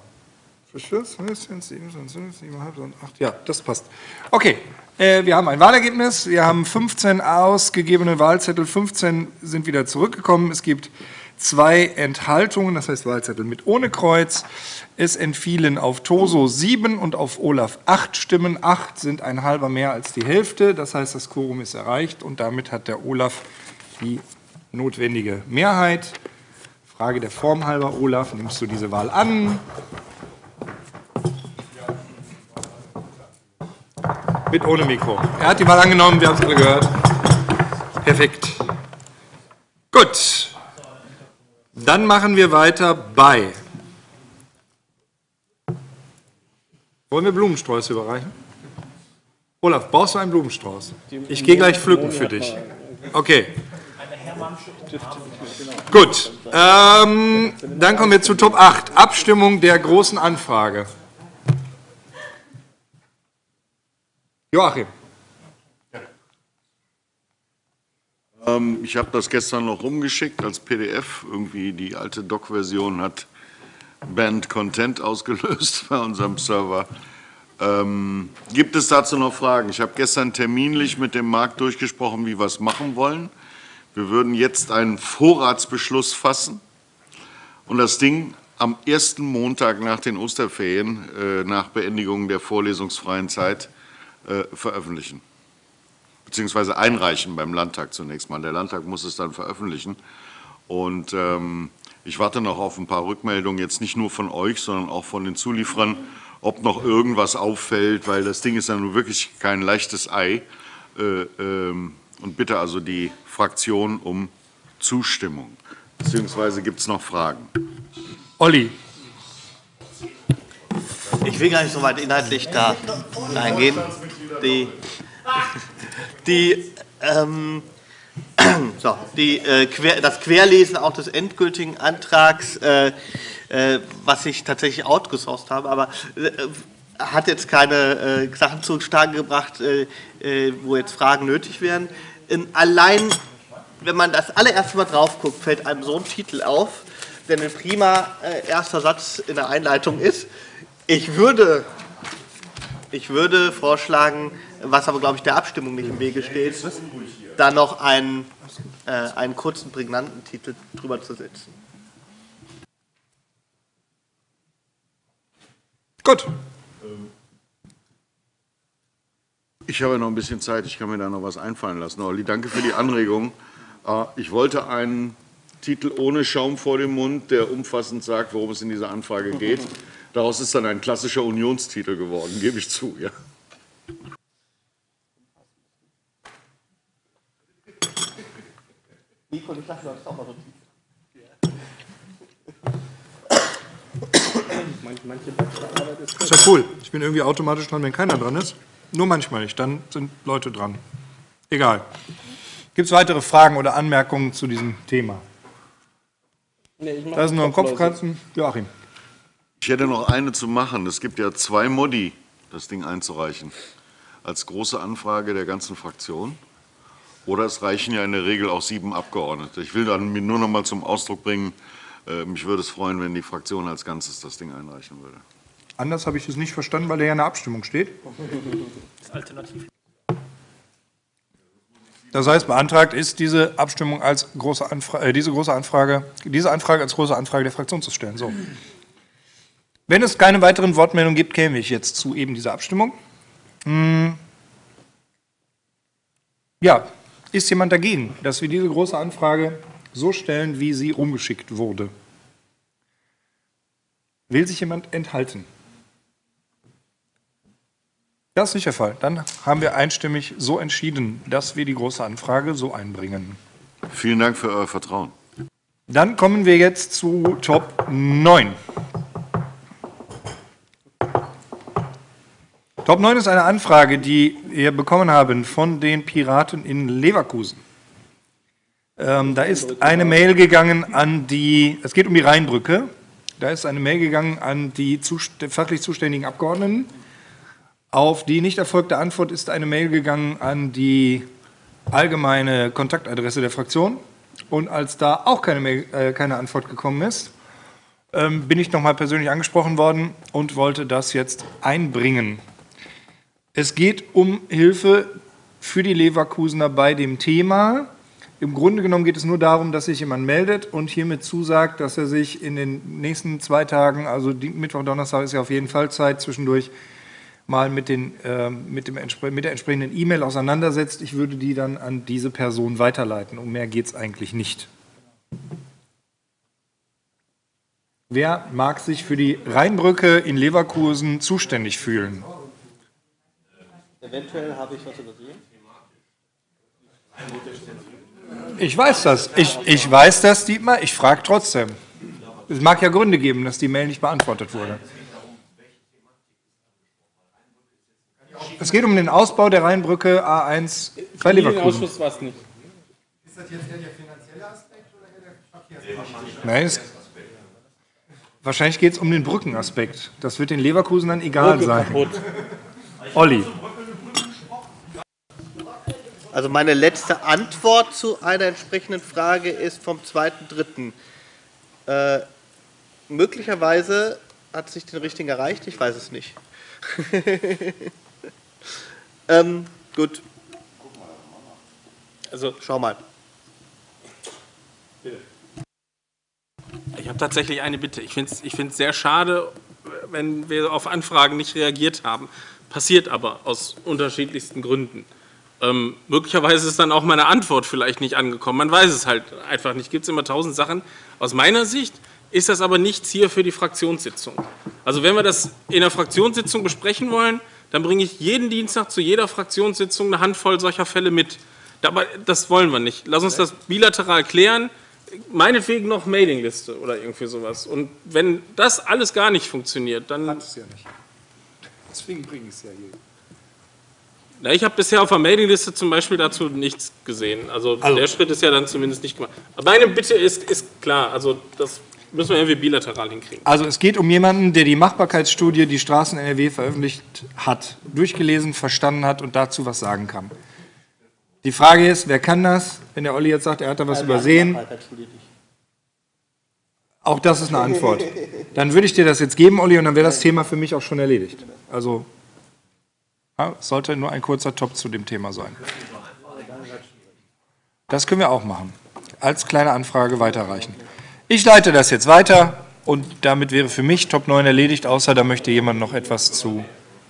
Ja, das passt. Okay, wir haben ein Wahlergebnis. Wir haben 15 ausgegebene Wahlzettel, 15 sind wieder zurückgekommen. Es gibt 2 Enthaltungen, das heißt Wahlzettel mit ohne Kreuz. Es entfielen auf Toso 7 und auf Olaf 8 Stimmen. 8 sind ein halber mehr als die Hälfte. Das heißt, das Quorum ist erreicht und damit hat der Olaf die notwendige Mehrheit. Frage der Form halber, Olaf, nimmst du diese Wahl an? Mit ohne Mikro. Er hat die Wahl angenommen, wir haben es alle gehört. Perfekt. Gut. Dann machen wir weiter bei. Wollen wir Blumensträuße überreichen? Olaf, brauchst du einen Blumenstrauß? Ich gehe gleich pflücken für dich. Okay. Gut. Dann kommen wir zu Top 8. Abstimmung der Großen Anfrage. Joachim. Ich habe das gestern noch rumgeschickt als PDF. Irgendwie die alte Doc-Version hat Band Content ausgelöst bei unserem Server. Gibt es dazu noch Fragen? Ich habe gestern terminlich mit dem Markt durchgesprochen, wie wir es machen wollen. Wir würden jetzt einen Vorratsbeschluss fassen und das Ding am ersten Montag nach den Osterferien, nach Beendigung der vorlesungsfreien Zeit, veröffentlichen. beziehungsweise einreichen beim Landtag zunächst mal. Der Landtag muss es dann veröffentlichen. Und ich warte noch auf ein paar Rückmeldungen, jetzt nicht nur von euch, sondern auch von den Zulieferern, ob noch irgendwas auffällt, weil das Ding ist ja nun wirklich kein leichtes Ei. Und bitte also die Fraktion um Zustimmung. Beziehungsweise gibt es noch Fragen? Olli. Ich will gar nicht so weit inhaltlich da eingehen. Das Querlesen auch des endgültigen Antrags, was ich tatsächlich outgesourced habe, aber hat jetzt keine Sachen zutage gebracht, wo jetzt Fragen nötig wären. Allein, wenn man das allererste Mal drauf guckt, fällt einem so ein Titel auf, der ein prima erster Satz in der Einleitung ist. Ich würde vorschlagen, was aber, glaube ich, der Abstimmung nicht im Wege steht, da noch einen kurzen, prägnanten Titel drüber zu setzen. Gut. Ich habe noch ein bisschen Zeit, ich kann mir da noch was einfallen lassen. Olli, danke für die Anregung. Ich wollte einen Titel ohne Schaum vor dem Mund, der umfassend sagt, worum es in dieser Anfrage geht. Daraus ist dann ein klassischer Unionstitel geworden, gebe ich zu. Ja. Das ist ja cool. Ich bin irgendwie automatisch dran, wenn keiner dran ist. Nur manchmal nicht, dann sind Leute dran. Egal. Gibt es weitere Fragen oder Anmerkungen zu diesem Thema? Da ist nur ein Kopfkratzen. Joachim. Ich hätte noch eine zu machen. Es gibt ja 2 Modi, das Ding einzureichen. Als große Anfrage der ganzen Fraktion. Oder es reichen ja in der Regel auch 7 Abgeordnete. Ich will dann nur noch mal zum Ausdruck bringen, mich würde es freuen, wenn die Fraktion als Ganzes das Ding einreichen würde. Anders habe ich es nicht verstanden, weil da ja eine Abstimmung steht. Das ist alternativ. Das heißt, beantragt ist, diese Abstimmung als diese Anfrage als große Anfrage der Fraktion zu stellen. So. Wenn es keine weiteren Wortmeldungen gibt, käme ich jetzt zu eben dieser Abstimmung. Ja, ist jemand dagegen, dass wir diese große Anfrage so stellen, wie sie rumgeschickt wurde? Will sich jemand enthalten? Das ist nicht der Fall. Dann haben wir einstimmig so entschieden, dass wir die große Anfrage so einbringen. Vielen Dank für euer Vertrauen. Dann kommen wir jetzt zu Top 9. Top 9 ist eine Anfrage, die wir bekommen haben von den Piraten in Leverkusen. Da ist eine Mail gegangen an die, es geht um die Rheinbrücke, da ist eine Mail gegangen an die fachlich zuständigen Abgeordneten. Auf die nicht erfolgte Antwort ist eine Mail gegangen an die allgemeine Kontaktadresse der Fraktion. Und als da auch keine Antwort gekommen ist, bin ich nochmal persönlich angesprochen worden und wollte das jetzt einbringen. Es geht um Hilfe für die Leverkusener bei dem Thema. Im Grunde genommen geht es nur darum, dass sich jemand meldet und hiermit zusagt, dass er sich in den nächsten 2 Tagen, also Mittwoch, Donnerstag ist ja auf jeden Fall Zeit, zwischendurch mal mit der entsprechenden E-Mail auseinandersetzt. Ich würde die dann an diese Person weiterleiten. Um mehr geht es eigentlich nicht. Wer mag sich für die Rheinbrücke in Leverkusen zuständig fühlen? Eventuell habe ich was übersehen. Ich weiß das. Ich weiß das, Dietmar. Ich frage trotzdem. Es mag ja Gründe geben, dass die Mail nicht beantwortet wurde. Es geht um den Ausbau der Rheinbrücke A1 bei Leverkusen. Ausschuss war es nicht. Ist das jetzt eher der finanzielle Aspekt oder eher der Verkehrsaspekt? Nein, wahrscheinlich geht es um den Brückenaspekt. Das wird den Leverkusenern egal sein. Olli. Also meine letzte Antwort zu einer entsprechenden Frage ist vom 2.3. Möglicherweise hat es nicht den richtigen erreicht, ich weiß es nicht. Gut. Also, schau mal. Ich habe tatsächlich eine Bitte. Ich finde es sehr schade, wenn wir auf Anfragen nicht reagiert haben. Passiert aber aus unterschiedlichsten Gründen. Möglicherweise ist dann auch meine Antwort vielleicht nicht angekommen. Man weiß es halt einfach nicht. Gibt es immer 1000 Sachen. Aus meiner Sicht ist das aber nichts hier für die Fraktionssitzung. Also wenn wir das in der Fraktionssitzung besprechen wollen, dann bringe ich jeden Dienstag zu jeder Fraktionssitzung eine Handvoll solcher Fälle mit. Aber das wollen wir nicht. Lass uns das bilateral klären. Meinetwegen noch Mailingliste oder irgendwie sowas. Und wenn das alles gar nicht funktioniert, dann... Hat es ja nicht. Deswegen bringe ich es ja hier. Na, ich habe bisher auf der Mailingliste zum Beispiel dazu nichts gesehen. Also der Schritt ist ja dann zumindest nicht gemacht. Aber meine Bitte ist klar, also das müssen wir irgendwie bilateral hinkriegen. Also es geht um jemanden, der die Machbarkeitsstudie, die Straßen NRW veröffentlicht hat, durchgelesen, verstanden hat und dazu was sagen kann. Die Frage ist, wer kann das? Wenn der Olli jetzt sagt, er hat da was übersehen, auch das ist eine Antwort. Dann würde ich dir das jetzt geben, Olli, und dann wäre das Thema für mich auch schon erledigt. Also ja, sollte nur ein kurzer Top zu dem Thema sein. Das können wir auch machen. Als kleine Anfrage weiterreichen. Ich leite das jetzt weiter und damit wäre für mich Top 9 erledigt, außer da möchte jemand noch etwas zu.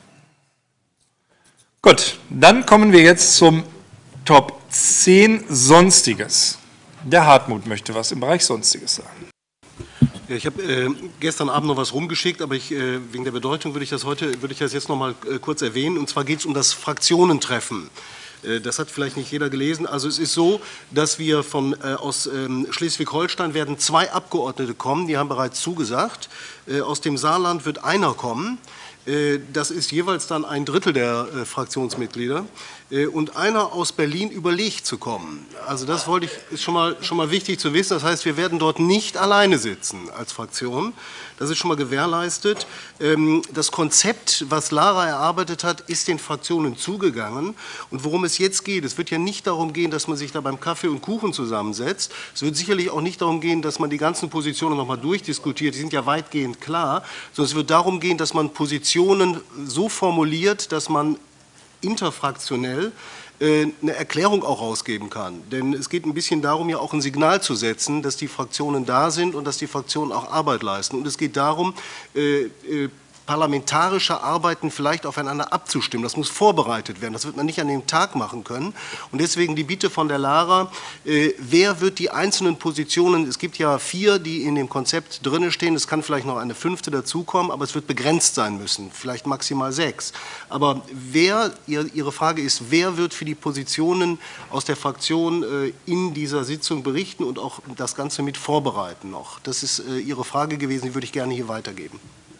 Gut, dann kommen wir jetzt zum Top 10 Sonstiges. Der Hartmut möchte was im Bereich Sonstiges sagen. Ja, ich habe gestern Abend noch was rumgeschickt, aber wegen der Bedeutung würde ich das jetzt noch mal kurz erwähnen. Und zwar geht es um das Fraktionentreffen. Das hat vielleicht nicht jeder gelesen. Also es ist so, dass wir aus Schleswig-Holstein werden 2 Abgeordnete kommen, die haben bereits zugesagt. Aus dem Saarland wird einer kommen. Das ist jeweils dann 1/3 der Fraktionsmitglieder. Und einer aus Berlin überlegt zu kommen. Also das ist schon mal wichtig zu wissen. Das heißt, wir werden dort nicht alleine sitzen als Fraktion. Das ist schon mal gewährleistet. Das Konzept, was Lara erarbeitet hat, ist den Fraktionen zugegangen. Und worum es jetzt geht, es wird ja nicht darum gehen, dass man sich da beim Kaffee und Kuchen zusammensetzt. Es wird sicherlich auch nicht darum gehen, dass man die ganzen Positionen noch mal durchdiskutiert. Die sind ja weitgehend klar. Sondern es wird darum gehen, dass man Positionen so formuliert, dass man interfraktionell eine Erklärung auch rausgeben kann. Denn es geht ein bisschen darum, ja auch ein Signal zu setzen, dass die Fraktionen da sind und dass die Fraktionen auch Arbeit leisten. Und es geht darum, parlamentarische Arbeiten vielleicht aufeinander abzustimmen. Das muss vorbereitet werden. Das wird man nicht an dem Tag machen können. Und deswegen die Bitte von der Lara, wer wird die einzelnen Positionen, es gibt ja 4, die in dem Konzept drin stehen, es kann vielleicht noch eine 5. dazukommen, aber es wird begrenzt sein müssen, vielleicht maximal 6. Aber Ihre Frage ist, wer wird für die Positionen aus der Fraktion in dieser Sitzung berichten und auch das Ganze mit vorbereiten noch? Das ist Ihre Frage gewesen, die würde ich gerne hier weitergeben.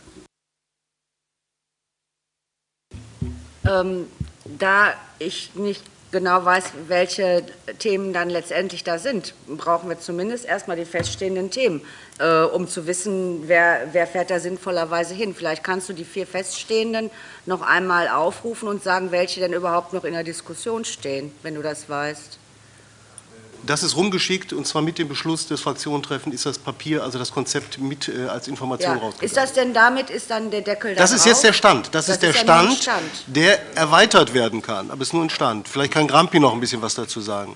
Da ich nicht genau weiß, welche Themen dann letztendlich da sind, brauchen wir zumindest erstmal die feststehenden Themen, um zu wissen, wer fährt da sinnvollerweise hin. Vielleicht kannst du die 4 feststehenden noch einmal aufrufen und sagen, welche denn überhaupt noch in der Diskussion stehen, wenn du das weißt. Das ist rumgeschickt und zwar mit dem Beschluss des Fraktionentreffens ist das Papier, also das Konzept mit als Information rausgegangen. Ist das denn damit, ist dann der Deckel da Das ist jetzt der Stand. Das ist der Stand, Stand, der erweitert werden kann. Aber es ist nur ein Stand. Vielleicht kann Grampi noch ein bisschen was dazu sagen.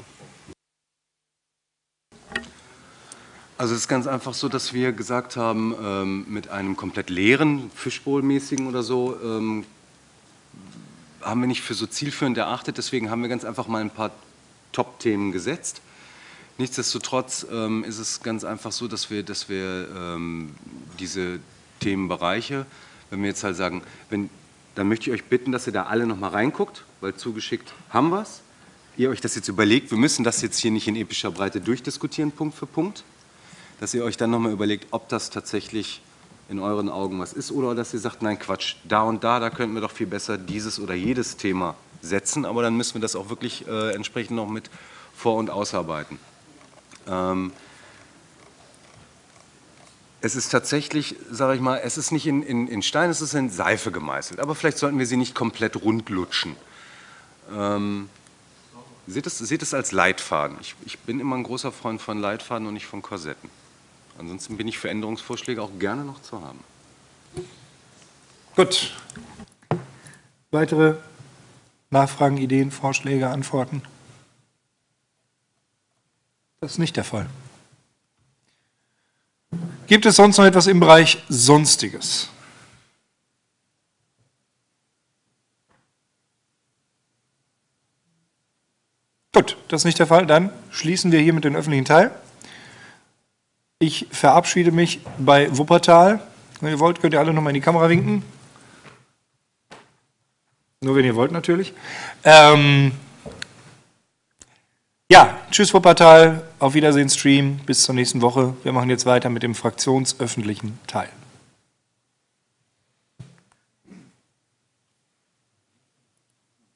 Also es ist ganz einfach so, dass wir gesagt haben, mit einem komplett leeren, Fishbowl-mäßigen oder so, haben wir nicht für so zielführend erachtet. Deswegen haben wir ganz einfach mal ein paar Top-Themen gesetzt. Nichtsdestotrotz ist es ganz einfach so, dass wir diese Themenbereiche, wenn wir jetzt halt sagen, dann möchte ich euch bitten, dass ihr da alle noch mal reinguckt, weil zugeschickt haben wir es. Ihr euch das jetzt überlegt, wir müssen das jetzt hier nicht in epischer Breite durchdiskutieren, Punkt für Punkt, dass ihr euch dann noch mal überlegt, ob das tatsächlich in euren Augen was ist oder dass ihr sagt, nein Quatsch, da und da könnten wir doch viel besser dieses oder jedes Thema setzen, aber dann müssen wir das auch wirklich entsprechend noch mit vor- und ausarbeiten. Es ist tatsächlich, sage ich mal, es ist nicht in Stein, es ist in Seife gemeißelt, aber vielleicht sollten wir sie nicht komplett rund lutschen. Seht es als Leitfaden. Ich bin immer ein großer Freund von Leitfaden und nicht von Korsetten. Ansonsten bin ich für Änderungsvorschläge auch gerne noch zu haben. Gut. Weitere Nachfragen, Ideen, Vorschläge, Antworten? Das ist nicht der Fall. Gibt es sonst noch etwas im Bereich Sonstiges? Gut, das ist nicht der Fall. Dann schließen wir hier mit dem öffentlichen Teil. Ich verabschiede mich bei Wuppertal. Wenn ihr wollt, könnt ihr alle nochmal in die Kamera winken. Nur wenn ihr wollt natürlich. Ja, tschüss Wuppertal, auf Wiedersehen Stream, bis zur nächsten Woche. Wir machen jetzt weiter mit dem fraktionsöffentlichen Teil.